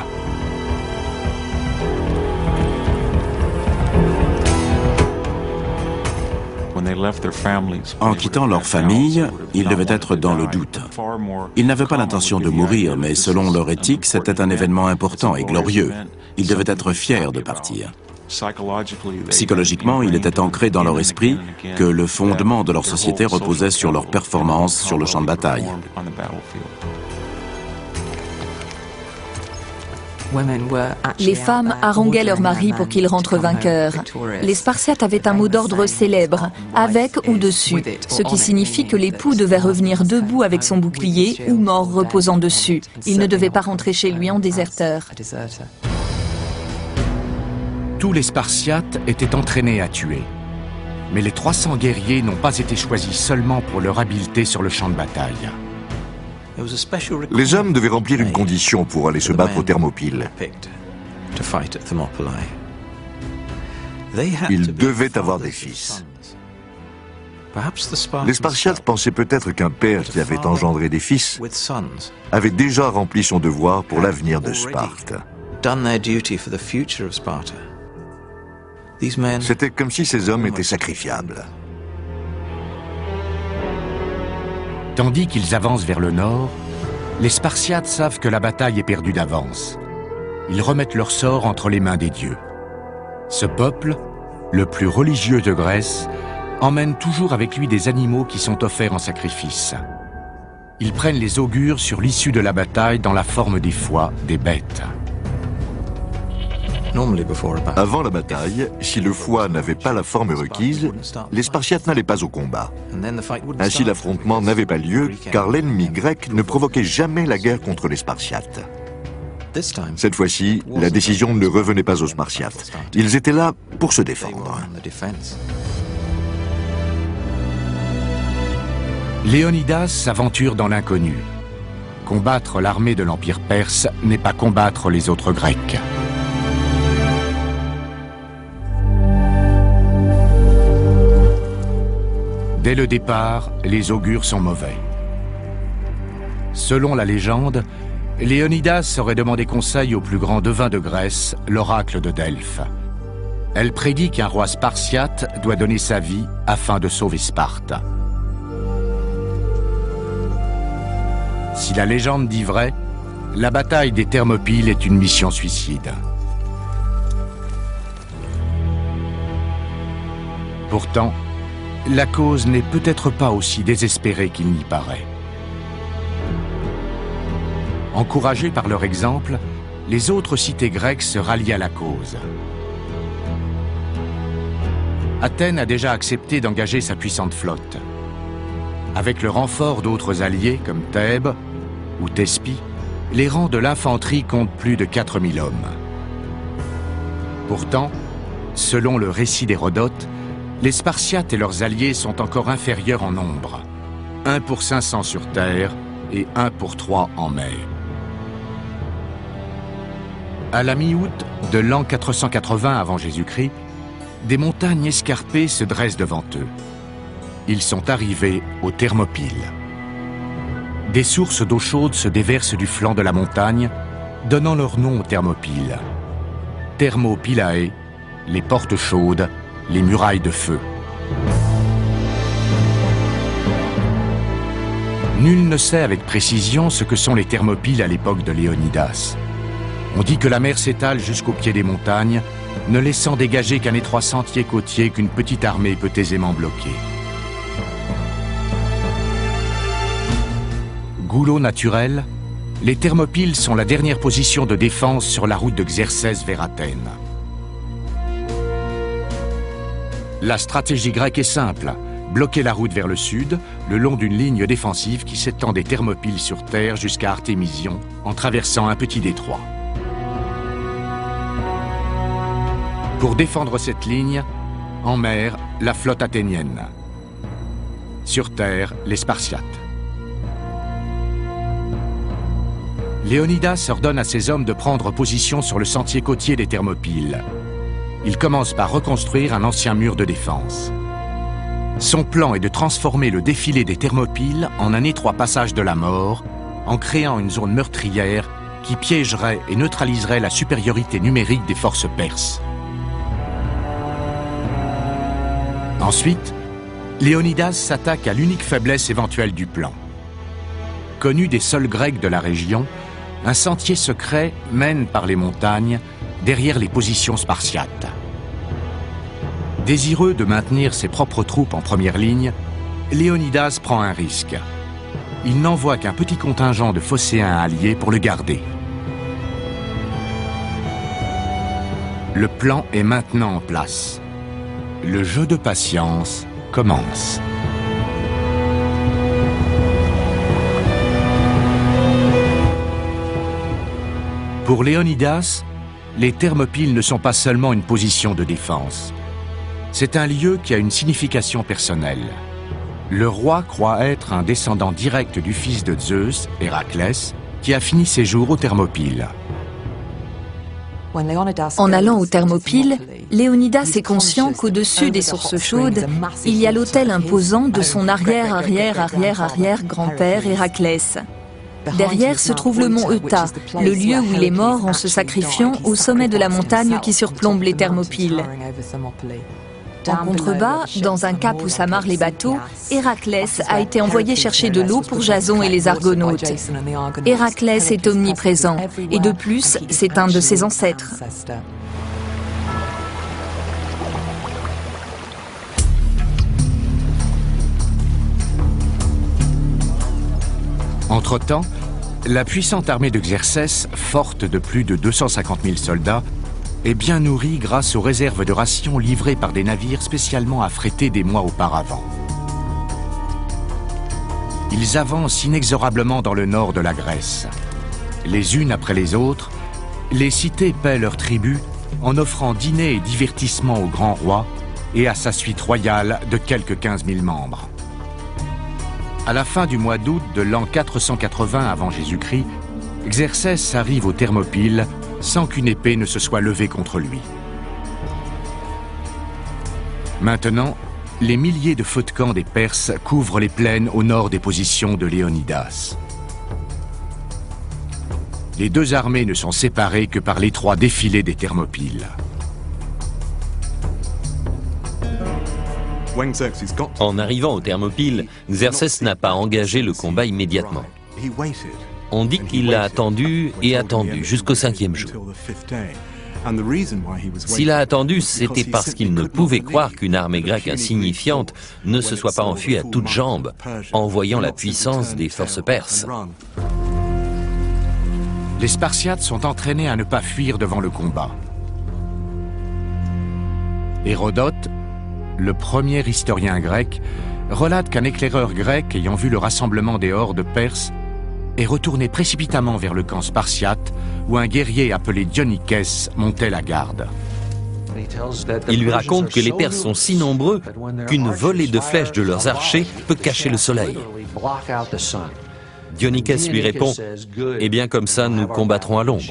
En quittant leur famille, ils devaient être dans le doute. Ils n'avaient pas l'intention de mourir, mais selon leur éthique, c'était un événement important et glorieux. Ils devaient être fiers de partir. Psychologiquement, il était ancré dans leur esprit que le fondement de leur société reposait sur leur performance sur le champ de bataille. Les femmes haranguaient leurs maris pour qu'ils rentrent vainqueurs. Les Spartiates avaient un mot d'ordre célèbre, avec ou dessus, ce qui signifie que l'époux devait revenir debout avec son bouclier ou mort reposant dessus. Il ne devait pas rentrer chez lui en déserteur. Tous les Spartiates étaient entraînés à tuer. Mais les 300 guerriers n'ont pas été choisis seulement pour leur habileté sur le champ de bataille. Les hommes devaient remplir une condition pour aller se battre aux Thermopyles. Ils devaient avoir des fils. Les Spartiates pensaient peut-être qu'un père qui avait engendré des fils avait déjà rempli son devoir pour l'avenir de Sparte. C'était comme si ces hommes étaient sacrifiables. Tandis qu'ils avancent vers le nord, les Spartiates savent que la bataille est perdue d'avance. Ils remettent leur sort entre les mains des dieux. Ce peuple, le plus religieux de Grèce, emmène toujours avec lui des animaux qui sont offerts en sacrifice. Ils prennent les augures sur l'issue de la bataille dans la forme des foies des bêtes. Avant la bataille, si le foie n'avait pas la forme requise, les Spartiates n'allaient pas au combat. Ainsi, l'affrontement n'avait pas lieu, car l'ennemi grec ne provoquait jamais la guerre contre les Spartiates. Cette fois-ci, la décision ne revenait pas aux Spartiates. Ils étaient là pour se défendre. Léonidas s'aventure dans l'inconnu. Combattre l'armée de l'Empire perse n'est pas combattre les autres Grecs. Dès le départ, les augures sont mauvais. Selon la légende, Léonidas aurait demandé conseil au plus grand devin de Grèce, l'oracle de Delphes. Elle prédit qu'un roi spartiate doit donner sa vie afin de sauver Sparte. Si la légende dit vrai, la bataille des Thermopyles est une mission suicide. Pourtant, la cause n'est peut-être pas aussi désespérée qu'il n'y paraît. Encouragés par leur exemple, les autres cités grecques se rallient à la cause. Athènes a déjà accepté d'engager sa puissante flotte. Avec le renfort d'autres alliés comme Thèbes ou Thespie, les rangs de l'infanterie comptent plus de 4000 hommes. Pourtant, selon le récit d'Hérodote, les Spartiates et leurs alliés sont encore inférieurs en nombre. 1 pour 500 sur terre et 1 pour 3 en mer. À la mi-août de l'an 480 avant Jésus-Christ, des montagnes escarpées se dressent devant eux. Ils sont arrivés aux Thermopyles. Des sources d'eau chaude se déversent du flanc de la montagne, donnant leur nom aux Thermopyles. Thermopylae, les portes chaudes, les murailles de feu. Nul ne sait avec précision ce que sont les Thermopyles à l'époque de Léonidas. On dit que la mer s'étale jusqu'au pied des montagnes, ne laissant dégager qu'un étroit sentier côtier qu'une petite armée peut aisément bloquer. Goulot naturel, les Thermopyles sont la dernière position de défense sur la route de Xerxès vers Athènes. La stratégie grecque est simple, bloquer la route vers le sud, le long d'une ligne défensive qui s'étend des Thermopyles sur terre jusqu'à Artémision, en traversant un petit détroit. Pour défendre cette ligne, en mer, la flotte athénienne. Sur terre, les Spartiates. Léonidas ordonne à ses hommes de prendre position sur le sentier côtier des Thermopyles. Il commence par reconstruire un ancien mur de défense. Son plan est de transformer le défilé des Thermopyles en un étroit passage de la mort, en créant une zone meurtrière qui piégerait et neutraliserait la supériorité numérique des forces perses. Ensuite, Léonidas s'attaque à l'unique faiblesse éventuelle du plan. Connu des seuls Grecs de la région, un sentier secret mène par les montagnes derrière les positions spartiates. Désireux de maintenir ses propres troupes en première ligne, Léonidas prend un risque. Il n'envoie qu'un petit contingent de phocéens alliés pour le garder. Le plan est maintenant en place. Le jeu de patience commence. Pour Léonidas, les Thermopyles ne sont pas seulement une position de défense. C'est un lieu qui a une signification personnelle. Le roi croit être un descendant direct du fils de Zeus, Héraclès, qui a fini ses jours aux Thermopyles. En allant aux Thermopyles, Léonidas est conscient qu'au-dessus des sources chaudes, il y a l'autel imposant de son arrière-arrière-arrière-arrière-grand-père Héraclès. Derrière se trouve le mont Euta, le lieu où il est mort en se sacrifiant au sommet de la montagne qui surplombe les Thermopyles. En contrebas, dans un cap où s'amarrent les bateaux, Héraclès a été envoyé chercher de l'eau pour Jason et les Argonautes. Héraclès est omniprésent, et de plus, c'est un de ses ancêtres. Entre-temps, la puissante armée de Xerxès, forte de plus de 250 000 soldats, est bien nourrie grâce aux réserves de rations livrées par des navires spécialement affrétés des mois auparavant. Ils avancent inexorablement dans le nord de la Grèce. Les unes après les autres, les cités paient leur tribut en offrant dîners et divertissements au grand roi et à sa suite royale de quelques 15 000 membres. À la fin du mois d'août de l'an 480 avant Jésus-Christ, Xerxès arrive aux Thermopyles sans qu'une épée ne se soit levée contre lui. Maintenant, les milliers de feux de camp des Perses couvrent les plaines au nord des positions de Léonidas. Les deux armées ne sont séparées que par l'étroit défilé des Thermopyles. En arrivant aux Thermopyles, Xerxès n'a pas engagé le combat immédiatement. On dit qu'il a attendu et attendu jusqu'au 5e jour. S'il a attendu, c'était parce qu'il ne pouvait croire qu'une armée grecque insignifiante ne se soit pas enfuie à toutes jambes en voyant la puissance des forces perses. Les Spartiates sont entraînés à ne pas fuir devant le combat. Hérodote, le premier historien grec, relate qu'un éclaireur grec ayant vu le rassemblement des hordes perses est retourné précipitamment vers le camp spartiate où un guerrier appelé Dionychès montait la garde. Il lui raconte que les Perses sont si nombreux qu'une volée de flèches de leurs archers peut cacher le soleil. Dionychès lui répond « Eh bien comme ça, nous combattrons à l'ombre ».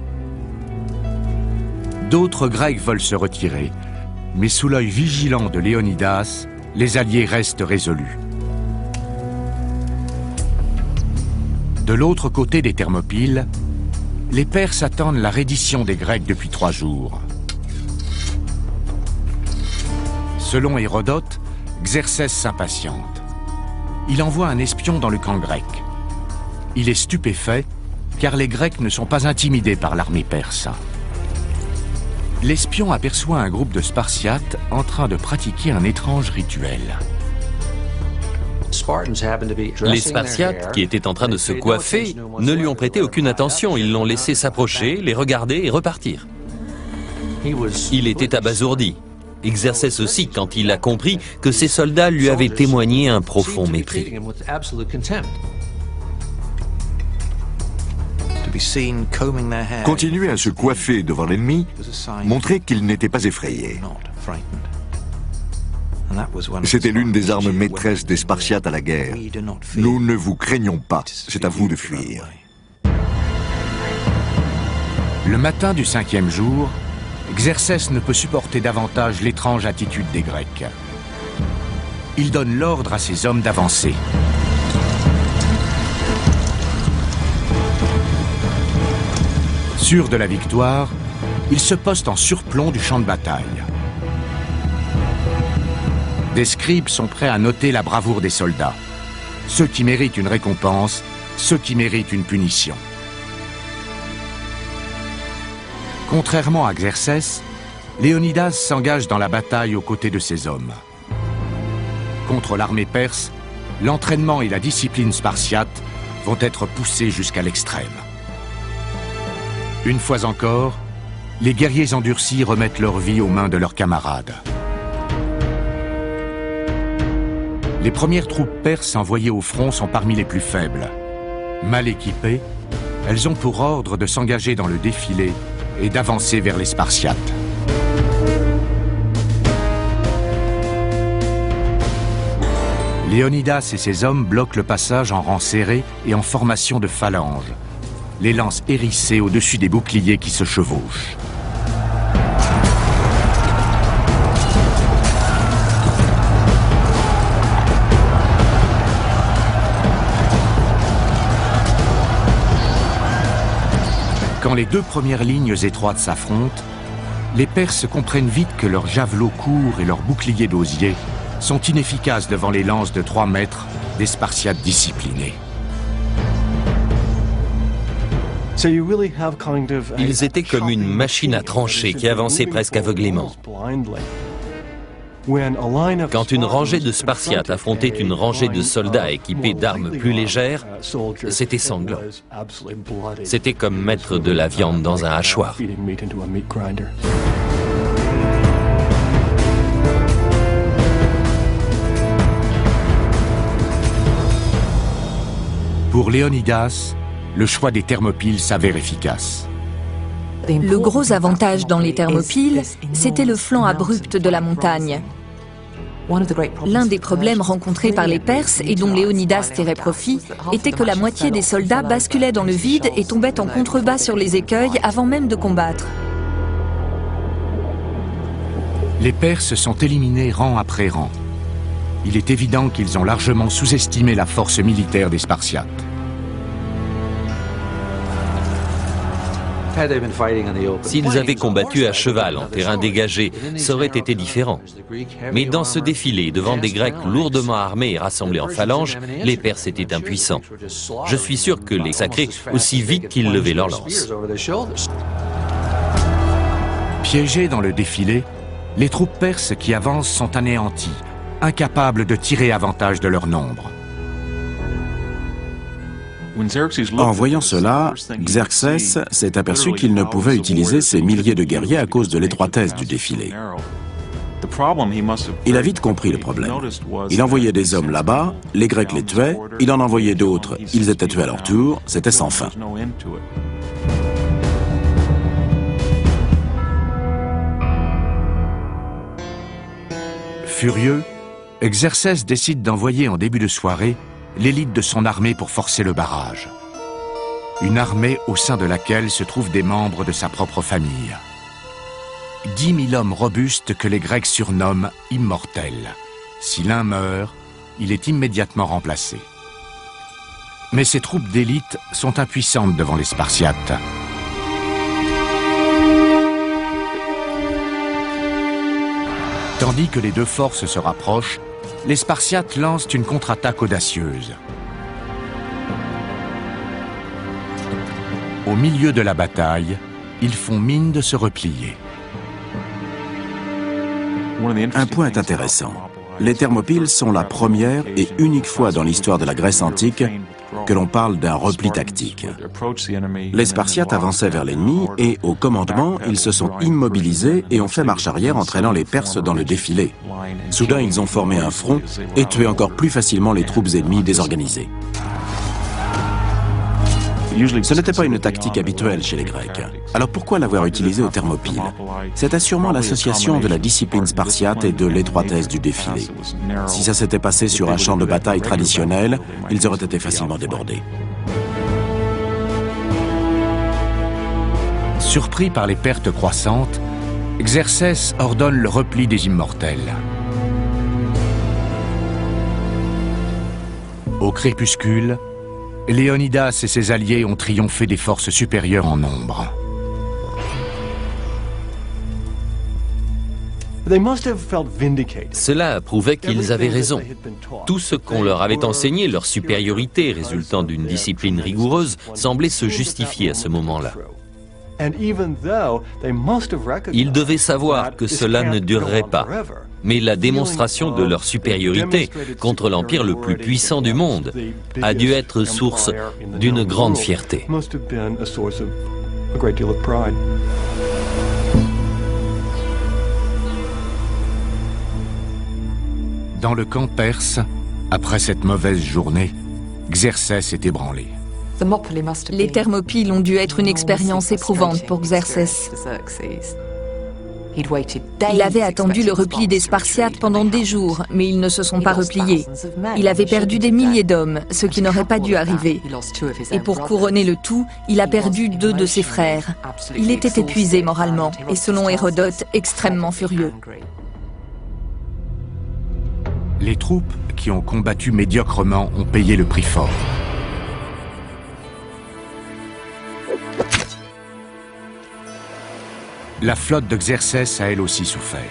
D'autres Grecs veulent se retirer, mais sous l'œil vigilant de Léonidas, les alliés restent résolus. De l'autre côté des Thermopyles, les Perses attendent la reddition des Grecs depuis 3 jours. Selon Hérodote, Xerxès s'impatiente. Il envoie un espion dans le camp grec. Il est stupéfait car les Grecs ne sont pas intimidés par l'armée perse. L'espion aperçoit un groupe de Spartiates en train de pratiquer un étrange rituel. Les Spartiates, qui étaient en train de se coiffer, ne lui ont prêté aucune attention. Ils l'ont laissé s'approcher, les regarder et repartir. Il était abasourdi. Xerxès aussi, quand il a compris que ses soldats lui avaient témoigné un profond mépris. Continuer à se coiffer devant l'ennemi montrait qu'ils n'étaient pas effrayés. C'était l'une des armes maîtresses des Spartiates à la guerre. Nous ne vous craignons pas, c'est à vous de fuir. Le matin du 5e jour, Xerxès ne peut supporter davantage l'étrange attitude des Grecs. Il donne l'ordre à ses hommes d'avancer. Sûr de la victoire, il se poste en surplomb du champ de bataille. Des scribes sont prêts à noter la bravoure des soldats. Ceux qui méritent une récompense, ceux qui méritent une punition. Contrairement à Xerxès, Léonidas s'engage dans la bataille aux côtés de ses hommes. Contre l'armée perse, l'entraînement et la discipline spartiate vont être poussés jusqu'à l'extrême. Une fois encore, les guerriers endurcis remettent leur vie aux mains de leurs camarades. Les premières troupes perses envoyées au front sont parmi les plus faibles. Mal équipées, elles ont pour ordre de s'engager dans le défilé et d'avancer vers les Spartiates. Léonidas et ses hommes bloquent le passage en rang serré et en formation de phalange, les lances hérissées au-dessus des boucliers qui se chevauchent. Quand les deux premières lignes étroites s'affrontent, les Perses comprennent vite que leurs javelots courts et leurs boucliers d'osier sont inefficaces devant les lances de 3 mètres des Spartiates disciplinés. Ils étaient comme une machine à trancher qui avançait presque aveuglément. Quand une rangée de Spartiates affrontait une rangée de soldats équipés d'armes plus légères, c'était sanglant. C'était comme mettre de la viande dans un hachoir. Pour Léonidas, le choix des Thermopyles s'avère efficace. Le gros avantage dans les Thermopyles, c'était le flanc abrupt de la montagne. L'un des problèmes rencontrés par les Perses et dont Léonidas tirait profit était que la moitié des soldats basculaient dans le vide et tombaient en contrebas sur les écueils avant même de combattre. Les Perses sont éliminés rang après rang. Il est évident qu'ils ont largement sous-estimé la force militaire des Spartiates. S'ils avaient combattu à cheval en terrain dégagé, ça aurait été différent. Mais dans ce défilé, devant des Grecs lourdement armés et rassemblés en phalange, les Perses étaient impuissants. Je suis sûr que les sacrés aussi vite qu'ils levaient leurs lances. Piégés dans le défilé, les troupes perses qui avancent sont anéanties, incapables de tirer avantage de leur nombre. En voyant cela, Xerxès s'est aperçu qu'il ne pouvait utiliser ses milliers de guerriers à cause de l'étroitesse du défilé. Il a vite compris le problème. Il envoyait des hommes là-bas, les Grecs les tuaient, il en envoyait d'autres, ils étaient tués à leur tour, c'était sans fin. Furieux, Xerxès décide d'envoyer en début de soirée l'élite de son armée pour forcer le barrage. Une armée au sein de laquelle se trouvent des membres de sa propre famille. 10 000 hommes robustes que les Grecs surnomment immortels. Si l'un meurt, il est immédiatement remplacé. Mais ces troupes d'élite sont impuissantes devant les Spartiates. Tandis que les deux forces se rapprochent, les Spartiates lancent une contre-attaque audacieuse. Au milieu de la bataille, ils font mine de se replier. Un point est intéressant. Les Thermopyles sont la première et unique fois dans l'histoire de la Grèce antique que l'on parle d'un repli tactique. Les Spartiates avançaient vers l'ennemi et, au commandement, ils se sont immobilisés et ont fait marche arrière entraînant les Perses dans le défilé. Soudain, ils ont formé un front et tué encore plus facilement les troupes ennemies désorganisées. Ce n'était pas une tactique habituelle chez les Grecs. Alors pourquoi l'avoir utilisée aux Thermopyles? C'était sûrement l'association de la discipline spartiate et de l'étroitesse du défilé. Si ça s'était passé sur un champ de bataille traditionnel, ils auraient été facilement débordés. Surpris par les pertes croissantes, Xerxès ordonne le repli des Immortels. Au crépuscule, Léonidas et ses alliés ont triomphé des forces supérieures en nombre. Cela prouvait qu'ils avaient raison. Tout ce qu'on leur avait enseigné, leur supériorité résultant d'une discipline rigoureuse, semblait se justifier à ce moment-là. Ils devaient savoir que cela ne durerait pas. Mais la démonstration de leur supériorité contre l'empire le plus puissant du monde a dû être source d'une grande fierté. Dans le camp perse, après cette mauvaise journée, Xerxès est ébranlé. Les Thermopyles ont dû être une expérience éprouvante pour Xerxès. Il avait attendu le repli des Spartiates pendant des jours, mais ils ne se sont pas repliés. Il avait perdu des milliers d'hommes, ce qui n'aurait pas dû arriver. Et pour couronner le tout, il a perdu 2 de ses frères. Il était épuisé moralement et, selon Hérodote, extrêmement furieux. Les troupes qui ont combattu médiocrement ont payé le prix fort. La flotte de Xerxès a elle aussi souffert.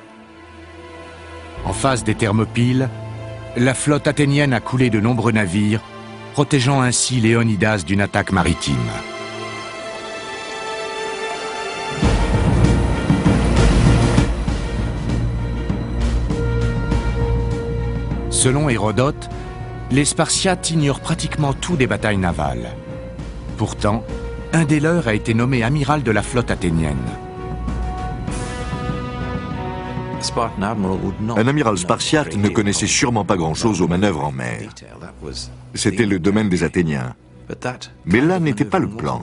En face des Thermopyles, la flotte athénienne a coulé de nombreux navires, protégeant ainsi Léonidas d'une attaque maritime. Selon Hérodote, les Spartiates ignorent pratiquement tout des batailles navales. Pourtant, un des leurs a été nommé amiral de la flotte athénienne. Un amiral spartiate ne connaissait sûrement pas grand-chose aux manœuvres en mer. C'était le domaine des Athéniens. Mais là n'était pas le plan.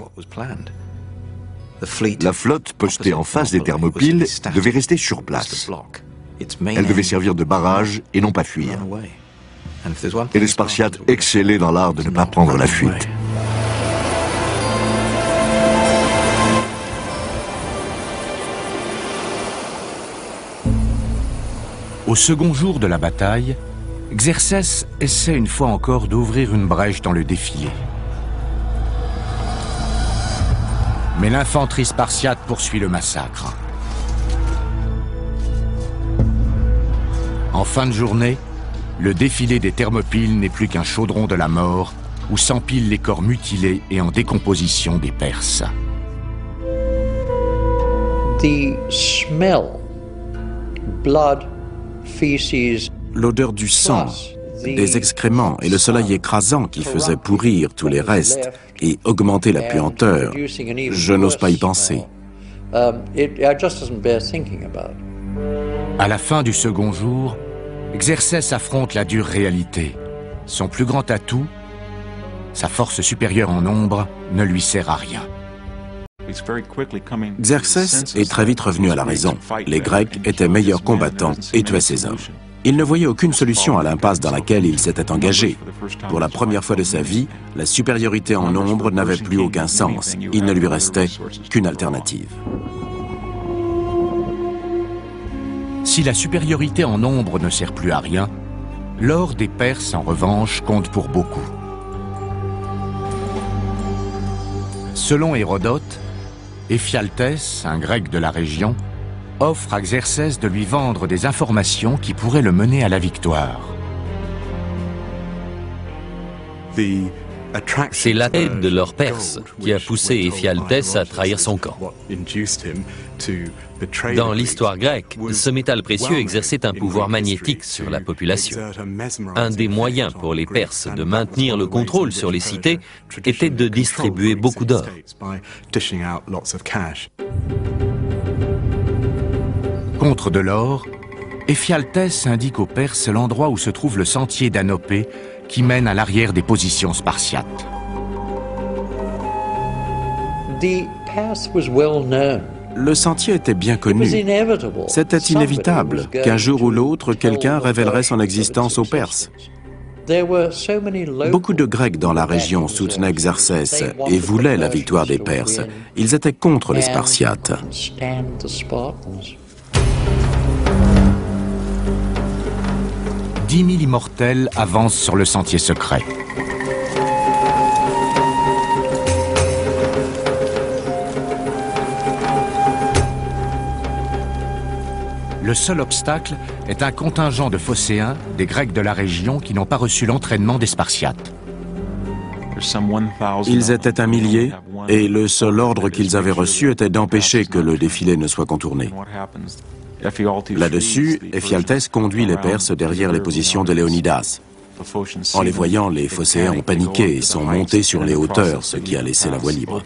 La flotte postée en face des Thermopyles devait rester sur place. Elle devait servir de barrage et non pas fuir. Et les Spartiates excellaient dans l'art de ne pas prendre la fuite. Au second jour de la bataille, Xerxès essaie une fois encore d'ouvrir une brèche dans le défilé. Mais l'infanterie spartiate poursuit le massacre. En fin de journée, le défilé des Thermopyles n'est plus qu'un chaudron de la mort où s'empilent les corps mutilés et en décomposition des Perses. The smell, blood, l'odeur du sang, des excréments et le soleil écrasant qui faisait pourrir tous les restes et augmenter la puanteur, je n'ose pas y penser. À la fin du second jour, Xerxès affronte la dure réalité. Son plus grand atout, sa force supérieure en nombre, ne lui sert à rien. Xerxès est très vite revenu à la raison. Les Grecs étaient meilleurs combattants et tuaient ses hommes. Il ne voyait aucune solution à l'impasse dans laquelle il s'était engagé. Pour la première fois de sa vie, la supériorité en nombre n'avait plus aucun sens. Il ne lui restait qu'une alternative. Si la supériorité en nombre ne sert plus à rien, l'or des Perses, en revanche, compte pour beaucoup. Selon Hérodote, Éphialtès, un grec de la région, offre à Xerxès de lui vendre des informations qui pourraient le mener à la victoire. C'est la tête de l'or perse qui a poussé Éphialtès à trahir son camp. Dans l'histoire grecque, ce métal précieux exerçait un pouvoir magnétique sur la population. Un des moyens pour les Perses de maintenir le contrôle sur les cités était de distribuer beaucoup d'or. Contre de l'or, Éphialtès indique aux Perses l'endroit où se trouve le sentier d'Anopé qui mène à l'arrière des positions spartiates. The path was well known. Le sentier était bien It was connu. inevitable. C'était inévitable Somebody was qu'un going jour ou to l'autre, quelqu'un tell the révélerait son Persians existence that aux it Perses. existed. There were so many local Beaucoup de Grecs dans la région soutenaient Xerxès et voulaient la victoire des Perses. Ils étaient contre les Spartiates. and stand the Spartans. 10 000 immortels avancent sur le sentier secret. Le seul obstacle est un contingent de Phocéens, des Grecs de la région qui n'ont pas reçu l'entraînement des Spartiates. Ils étaient un millier et le seul ordre qu'ils avaient reçu était d'empêcher que le défilé ne soit contourné. Là-dessus, Éphialtès conduit les Perses derrière les positions de Léonidas. En les voyant, les Phocéens ont paniqué et sont montés sur les hauteurs, ce qui a laissé la voie libre.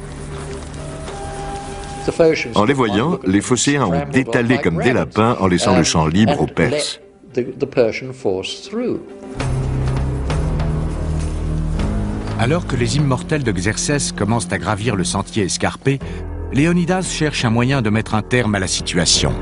En les voyant, les Phocéens ont détalé comme des lapins en laissant le champ libre aux Perses. Alors que les immortels de Xerxès commencent à gravir le sentier escarpé, Léonidas cherche un moyen de mettre un terme à la situation.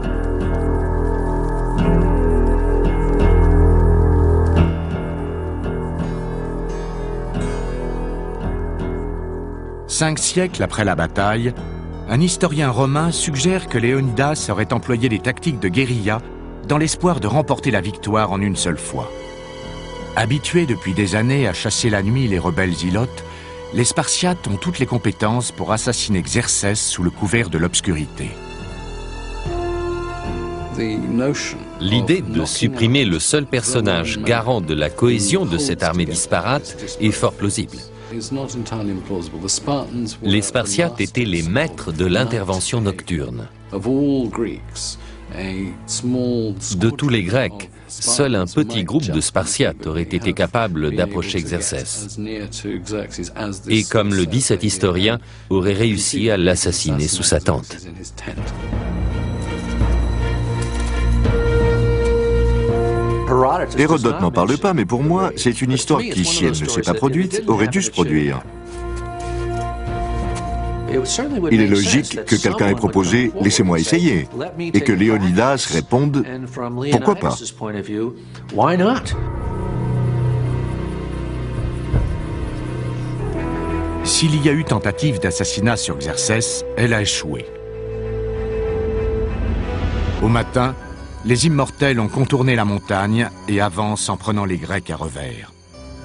Cinq siècles après la bataille, un historien romain suggère que Léonidas aurait employé des tactiques de guérilla dans l'espoir de remporter la victoire en une seule fois. Habitués depuis des années à chasser la nuit les rebelles ilotes, les Spartiates ont toutes les compétences pour assassiner Xerxès sous le couvert de l'obscurité. L'idée de supprimer le seul personnage garant de la cohésion de cette armée disparate est fort plausible. Les Spartiates étaient les maîtres de l'intervention nocturne. De tous les Grecs, seul un petit groupe de Spartiates aurait été capable d'approcher Xerxès. Et comme le dit cet historien, aurait réussi à l'assassiner sous sa tente. Hérodote n'en parle pas, mais pour moi, c'est une histoire qui, si elle ne s'est pas produite, aurait dû se produire. Il est logique que quelqu'un ait proposé « laissez-moi essayer » et que Léonidas réponde « pourquoi pas ». S'il y a eu tentative d'assassinat sur Xerxès, elle a échoué. Au matin, les immortels ont contourné la montagne et avancent en prenant les Grecs à revers.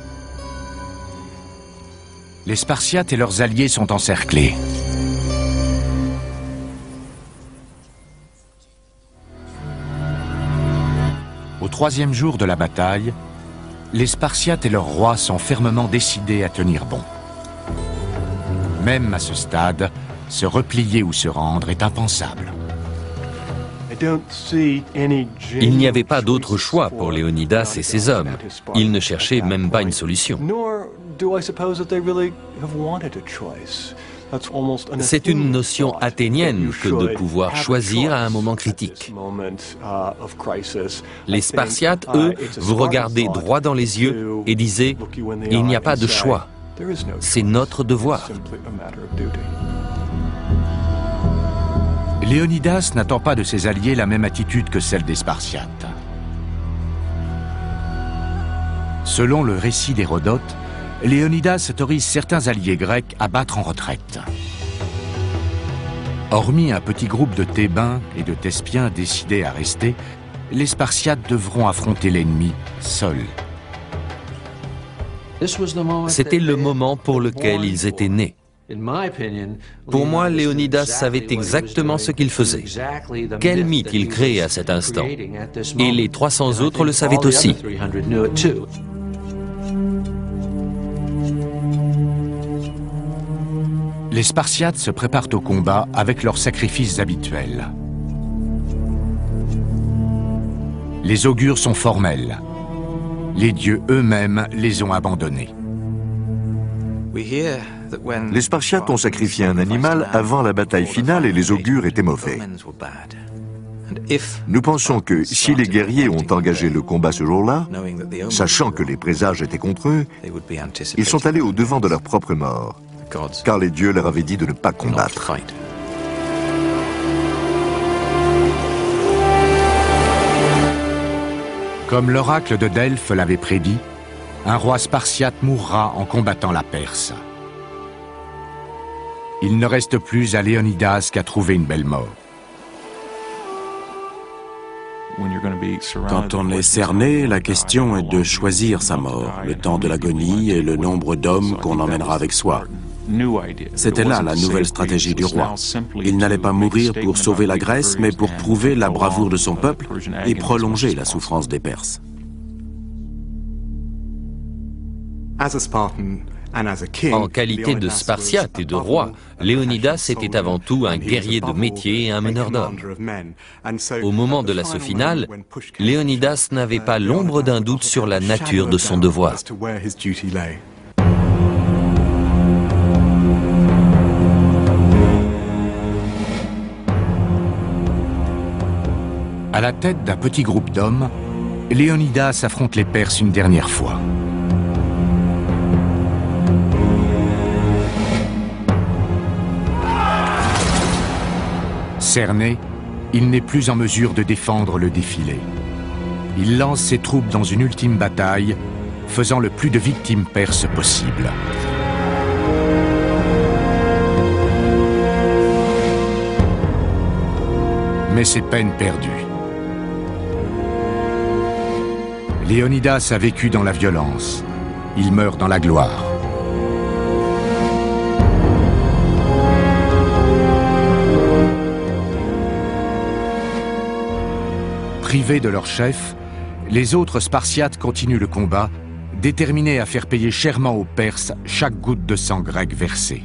Les Spartiates et leurs alliés sont encerclés. Au troisième jour de la bataille, les Spartiates et leur roi sont fermement décidés à tenir bon. Même à ce stade, se replier ou se rendre est impensable. Il n'y avait pas d'autre choix pour Léonidas et ses hommes. Ils ne cherchaient même pas une solution. C'est une notion athénienne que de pouvoir choisir à un moment critique. Les Spartiates, eux, vous regardaient droit dans les yeux et disaient « Il n'y a pas de choix, c'est notre devoir ». Léonidas n'attend pas de ses alliés la même attitude que celle des Spartiates. Selon le récit d'Hérodote, Léonidas autorise certains alliés grecs à battre en retraite. Hormis un petit groupe de Thébains et de Thespiens décidés à rester, les Spartiates devront affronter l'ennemi seuls. C'était le moment pour lequel ils étaient nés. Pour moi, Léonidas savait exactement ce qu'il faisait. Quel mythe il créait à cet instant. Et les 300 autres le savaient aussi. Les Spartiates se préparent au combat avec leurs sacrifices habituels. Les augures sont formels. Les dieux eux-mêmes les ont abandonnés. Les Spartiates ont sacrifié un animal avant la bataille finale et les augures étaient mauvais. Nous pensons que si les guerriers ont engagé le combat ce jour-là, sachant que les présages étaient contre eux, ils sont allés au-devant de leur propre mort. car les dieux leur avaient dit de ne pas combattre. Comme l'oracle de Delphes l'avait prédit, un roi spartiate mourra en combattant la Perse. Il ne reste plus à Léonidas qu'à trouver une belle mort. Quand on est cerné, la question est de choisir sa mort, le temps de l'agonie et le nombre d'hommes qu'on emmènera avec soi. C'était là la nouvelle stratégie du roi. Il n'allait pas mourir pour sauver la Grèce, mais pour prouver la bravoure de son peuple et prolonger la souffrance des Perses. En qualité de Spartiate et de roi, Léonidas était avant tout un guerrier de métier et un meneur d'hommes. Au moment de l'assaut final, Léonidas n'avait pas l'ombre d'un doute sur la nature de son devoir. À la tête d'un petit groupe d'hommes, Léonidas affronte les Perses une dernière fois. Cerné, il n'est plus en mesure de défendre le défilé. Il lance ses troupes dans une ultime bataille, faisant le plus de victimes perses possible. Mais c'est peine perdue. Léonidas a vécu dans la violence. Il meurt dans la gloire. Privés de leur chef, les autres Spartiates continuent le combat, déterminés à faire payer chèrement aux Perses chaque goutte de sang grec versée.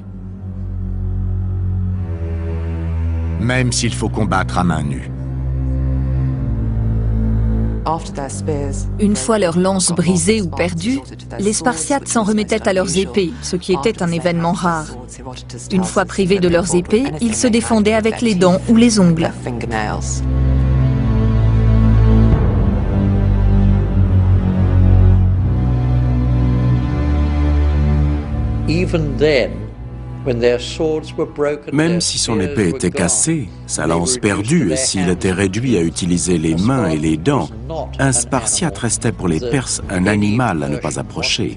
Même s'il faut combattre à main nue. Une fois leurs lances brisées ou perdues, les Spartiates s'en remettaient à leurs épées, ce qui était un événement rare. Une fois privés de leurs épées, ils se défendaient avec les dents ou les ongles. Même si son épée était cassée, sa lance perdue et s'il était réduit à utiliser les mains et les dents, un Spartiate restait pour les Perses un animal à ne pas approcher.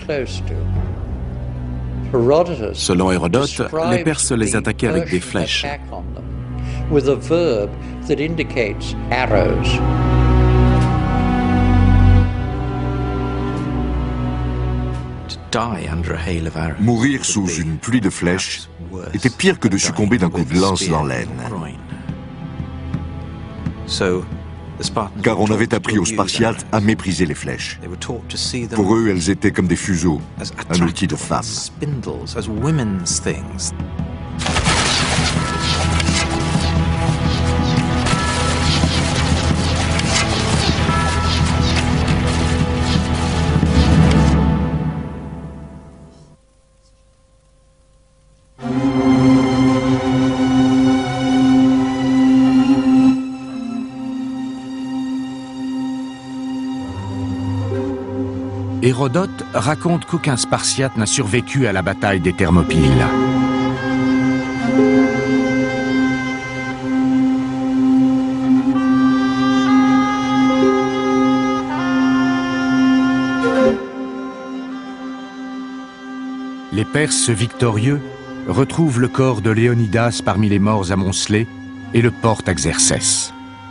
Selon Hérodote, les Perses les attaquaient avec des flèches. Mourir sous une pluie de flèches était pire que de succomber d'un coup de lance dans l'aine. Car on avait appris aux Spartiates à mépriser les flèches. Pour eux, elles étaient comme des fuseaux, un outil de femme. Hérodote raconte qu'aucun Spartiate n'a survécu à la bataille des Thermopyles. Les Perses victorieux retrouvent le corps de Léonidas parmi les morts amoncelés et le portent à Xerxès.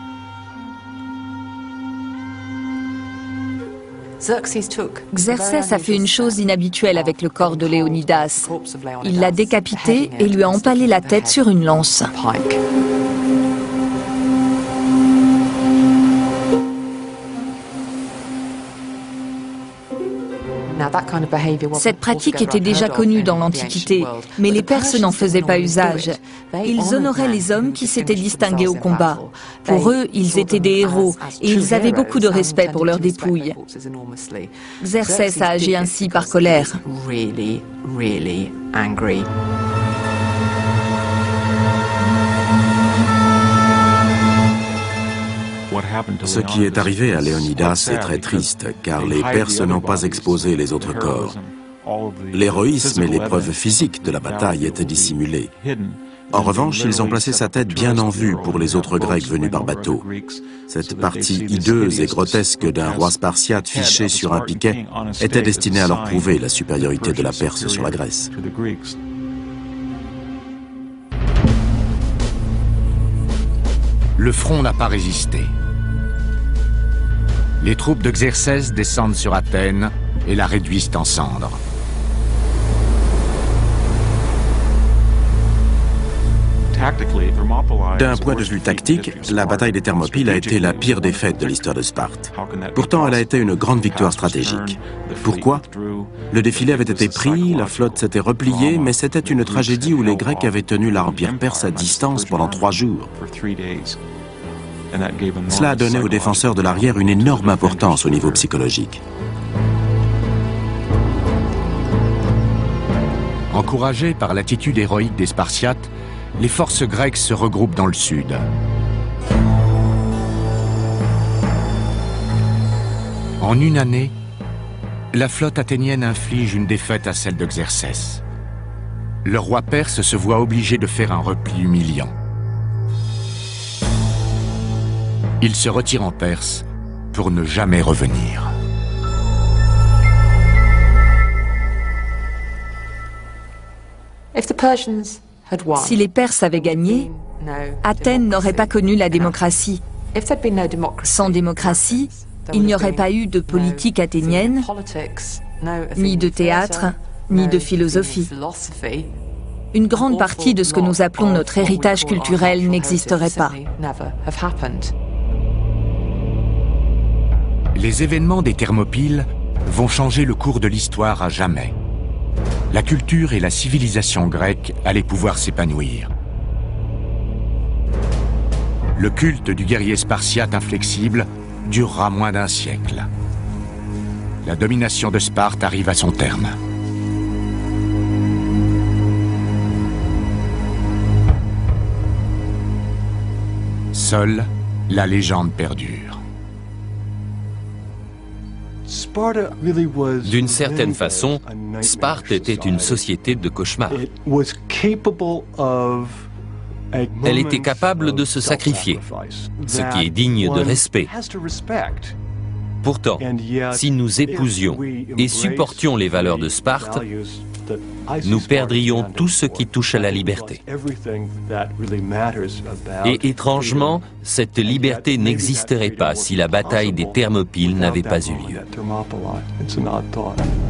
Xerxès a fait une chose inhabituelle avec le corps de Léonidas. Il l'a décapité et lui a empalé la tête sur une lance. Cette pratique était déjà connue dans l'Antiquité, mais les Perses n'en faisaient pas usage. Ils honoraient les hommes qui s'étaient distingués au combat. Pour eux, ils étaient des héros et ils avaient beaucoup de respect pour leurs dépouilles. Xerxès a agi ainsi par colère. Ce qui est arrivé à Léonidas est très triste, car les Perses n'ont pas exposé les autres corps. L'héroïsme et les preuves physiques de la bataille étaient dissimulés. En revanche, ils ont placé sa tête bien en vue pour les autres Grecs venus par bateau. Cette partie hideuse et grotesque d'un roi spartiate fiché sur un piquet était destinée à leur prouver la supériorité de la Perse sur la Grèce. Le front n'a pas résisté. Les troupes de Xerxès descendent sur Athènes et la réduisent en cendres. D'un point de vue tactique, la bataille des Thermopyles a été la pire défaite de l'histoire de Sparte. Pourtant, elle a été une grande victoire stratégique. Pourquoi? Le défilé avait été pris, la flotte s'était repliée, mais c'était une tragédie où les Grecs avaient tenu l'empire perse à distance pendant 3 jours. Cela a donné aux défenseurs de l'arrière une énorme importance au niveau psychologique. Encouragés par l'attitude héroïque des Spartiates, les forces grecques se regroupent dans le sud. En une année, la flotte athénienne inflige une défaite à celle de Xerxès. Le roi perse se voit obligé de faire un repli humiliant. Il se retire en Perse pour ne jamais revenir. Si les Perses avaient gagné, Athènes n'aurait pas connu la démocratie. Sans démocratie, il n'y aurait pas eu de politique athénienne, ni de théâtre, ni de philosophie. Une grande partie de ce que nous appelons notre héritage culturel n'existerait pas. Les événements des Thermopyles vont changer le cours de l'histoire à jamais. La culture et la civilisation grecque allaient pouvoir s'épanouir. Le culte du guerrier spartiate inflexible durera moins d'1 siècle. La domination de Sparte arrive à son terme. Seule la légende perdure. D'une certaine façon, Sparte était une société de cauchemar. Elle était capable de se sacrifier, ce qui est digne de respect. Pourtant, si nous épousions et supportions les valeurs de Sparte, nous perdrions tout ce qui touche à la liberté. Et étrangement, cette liberté n'existerait pas si la bataille des Thermopyles n'avait pas eu lieu.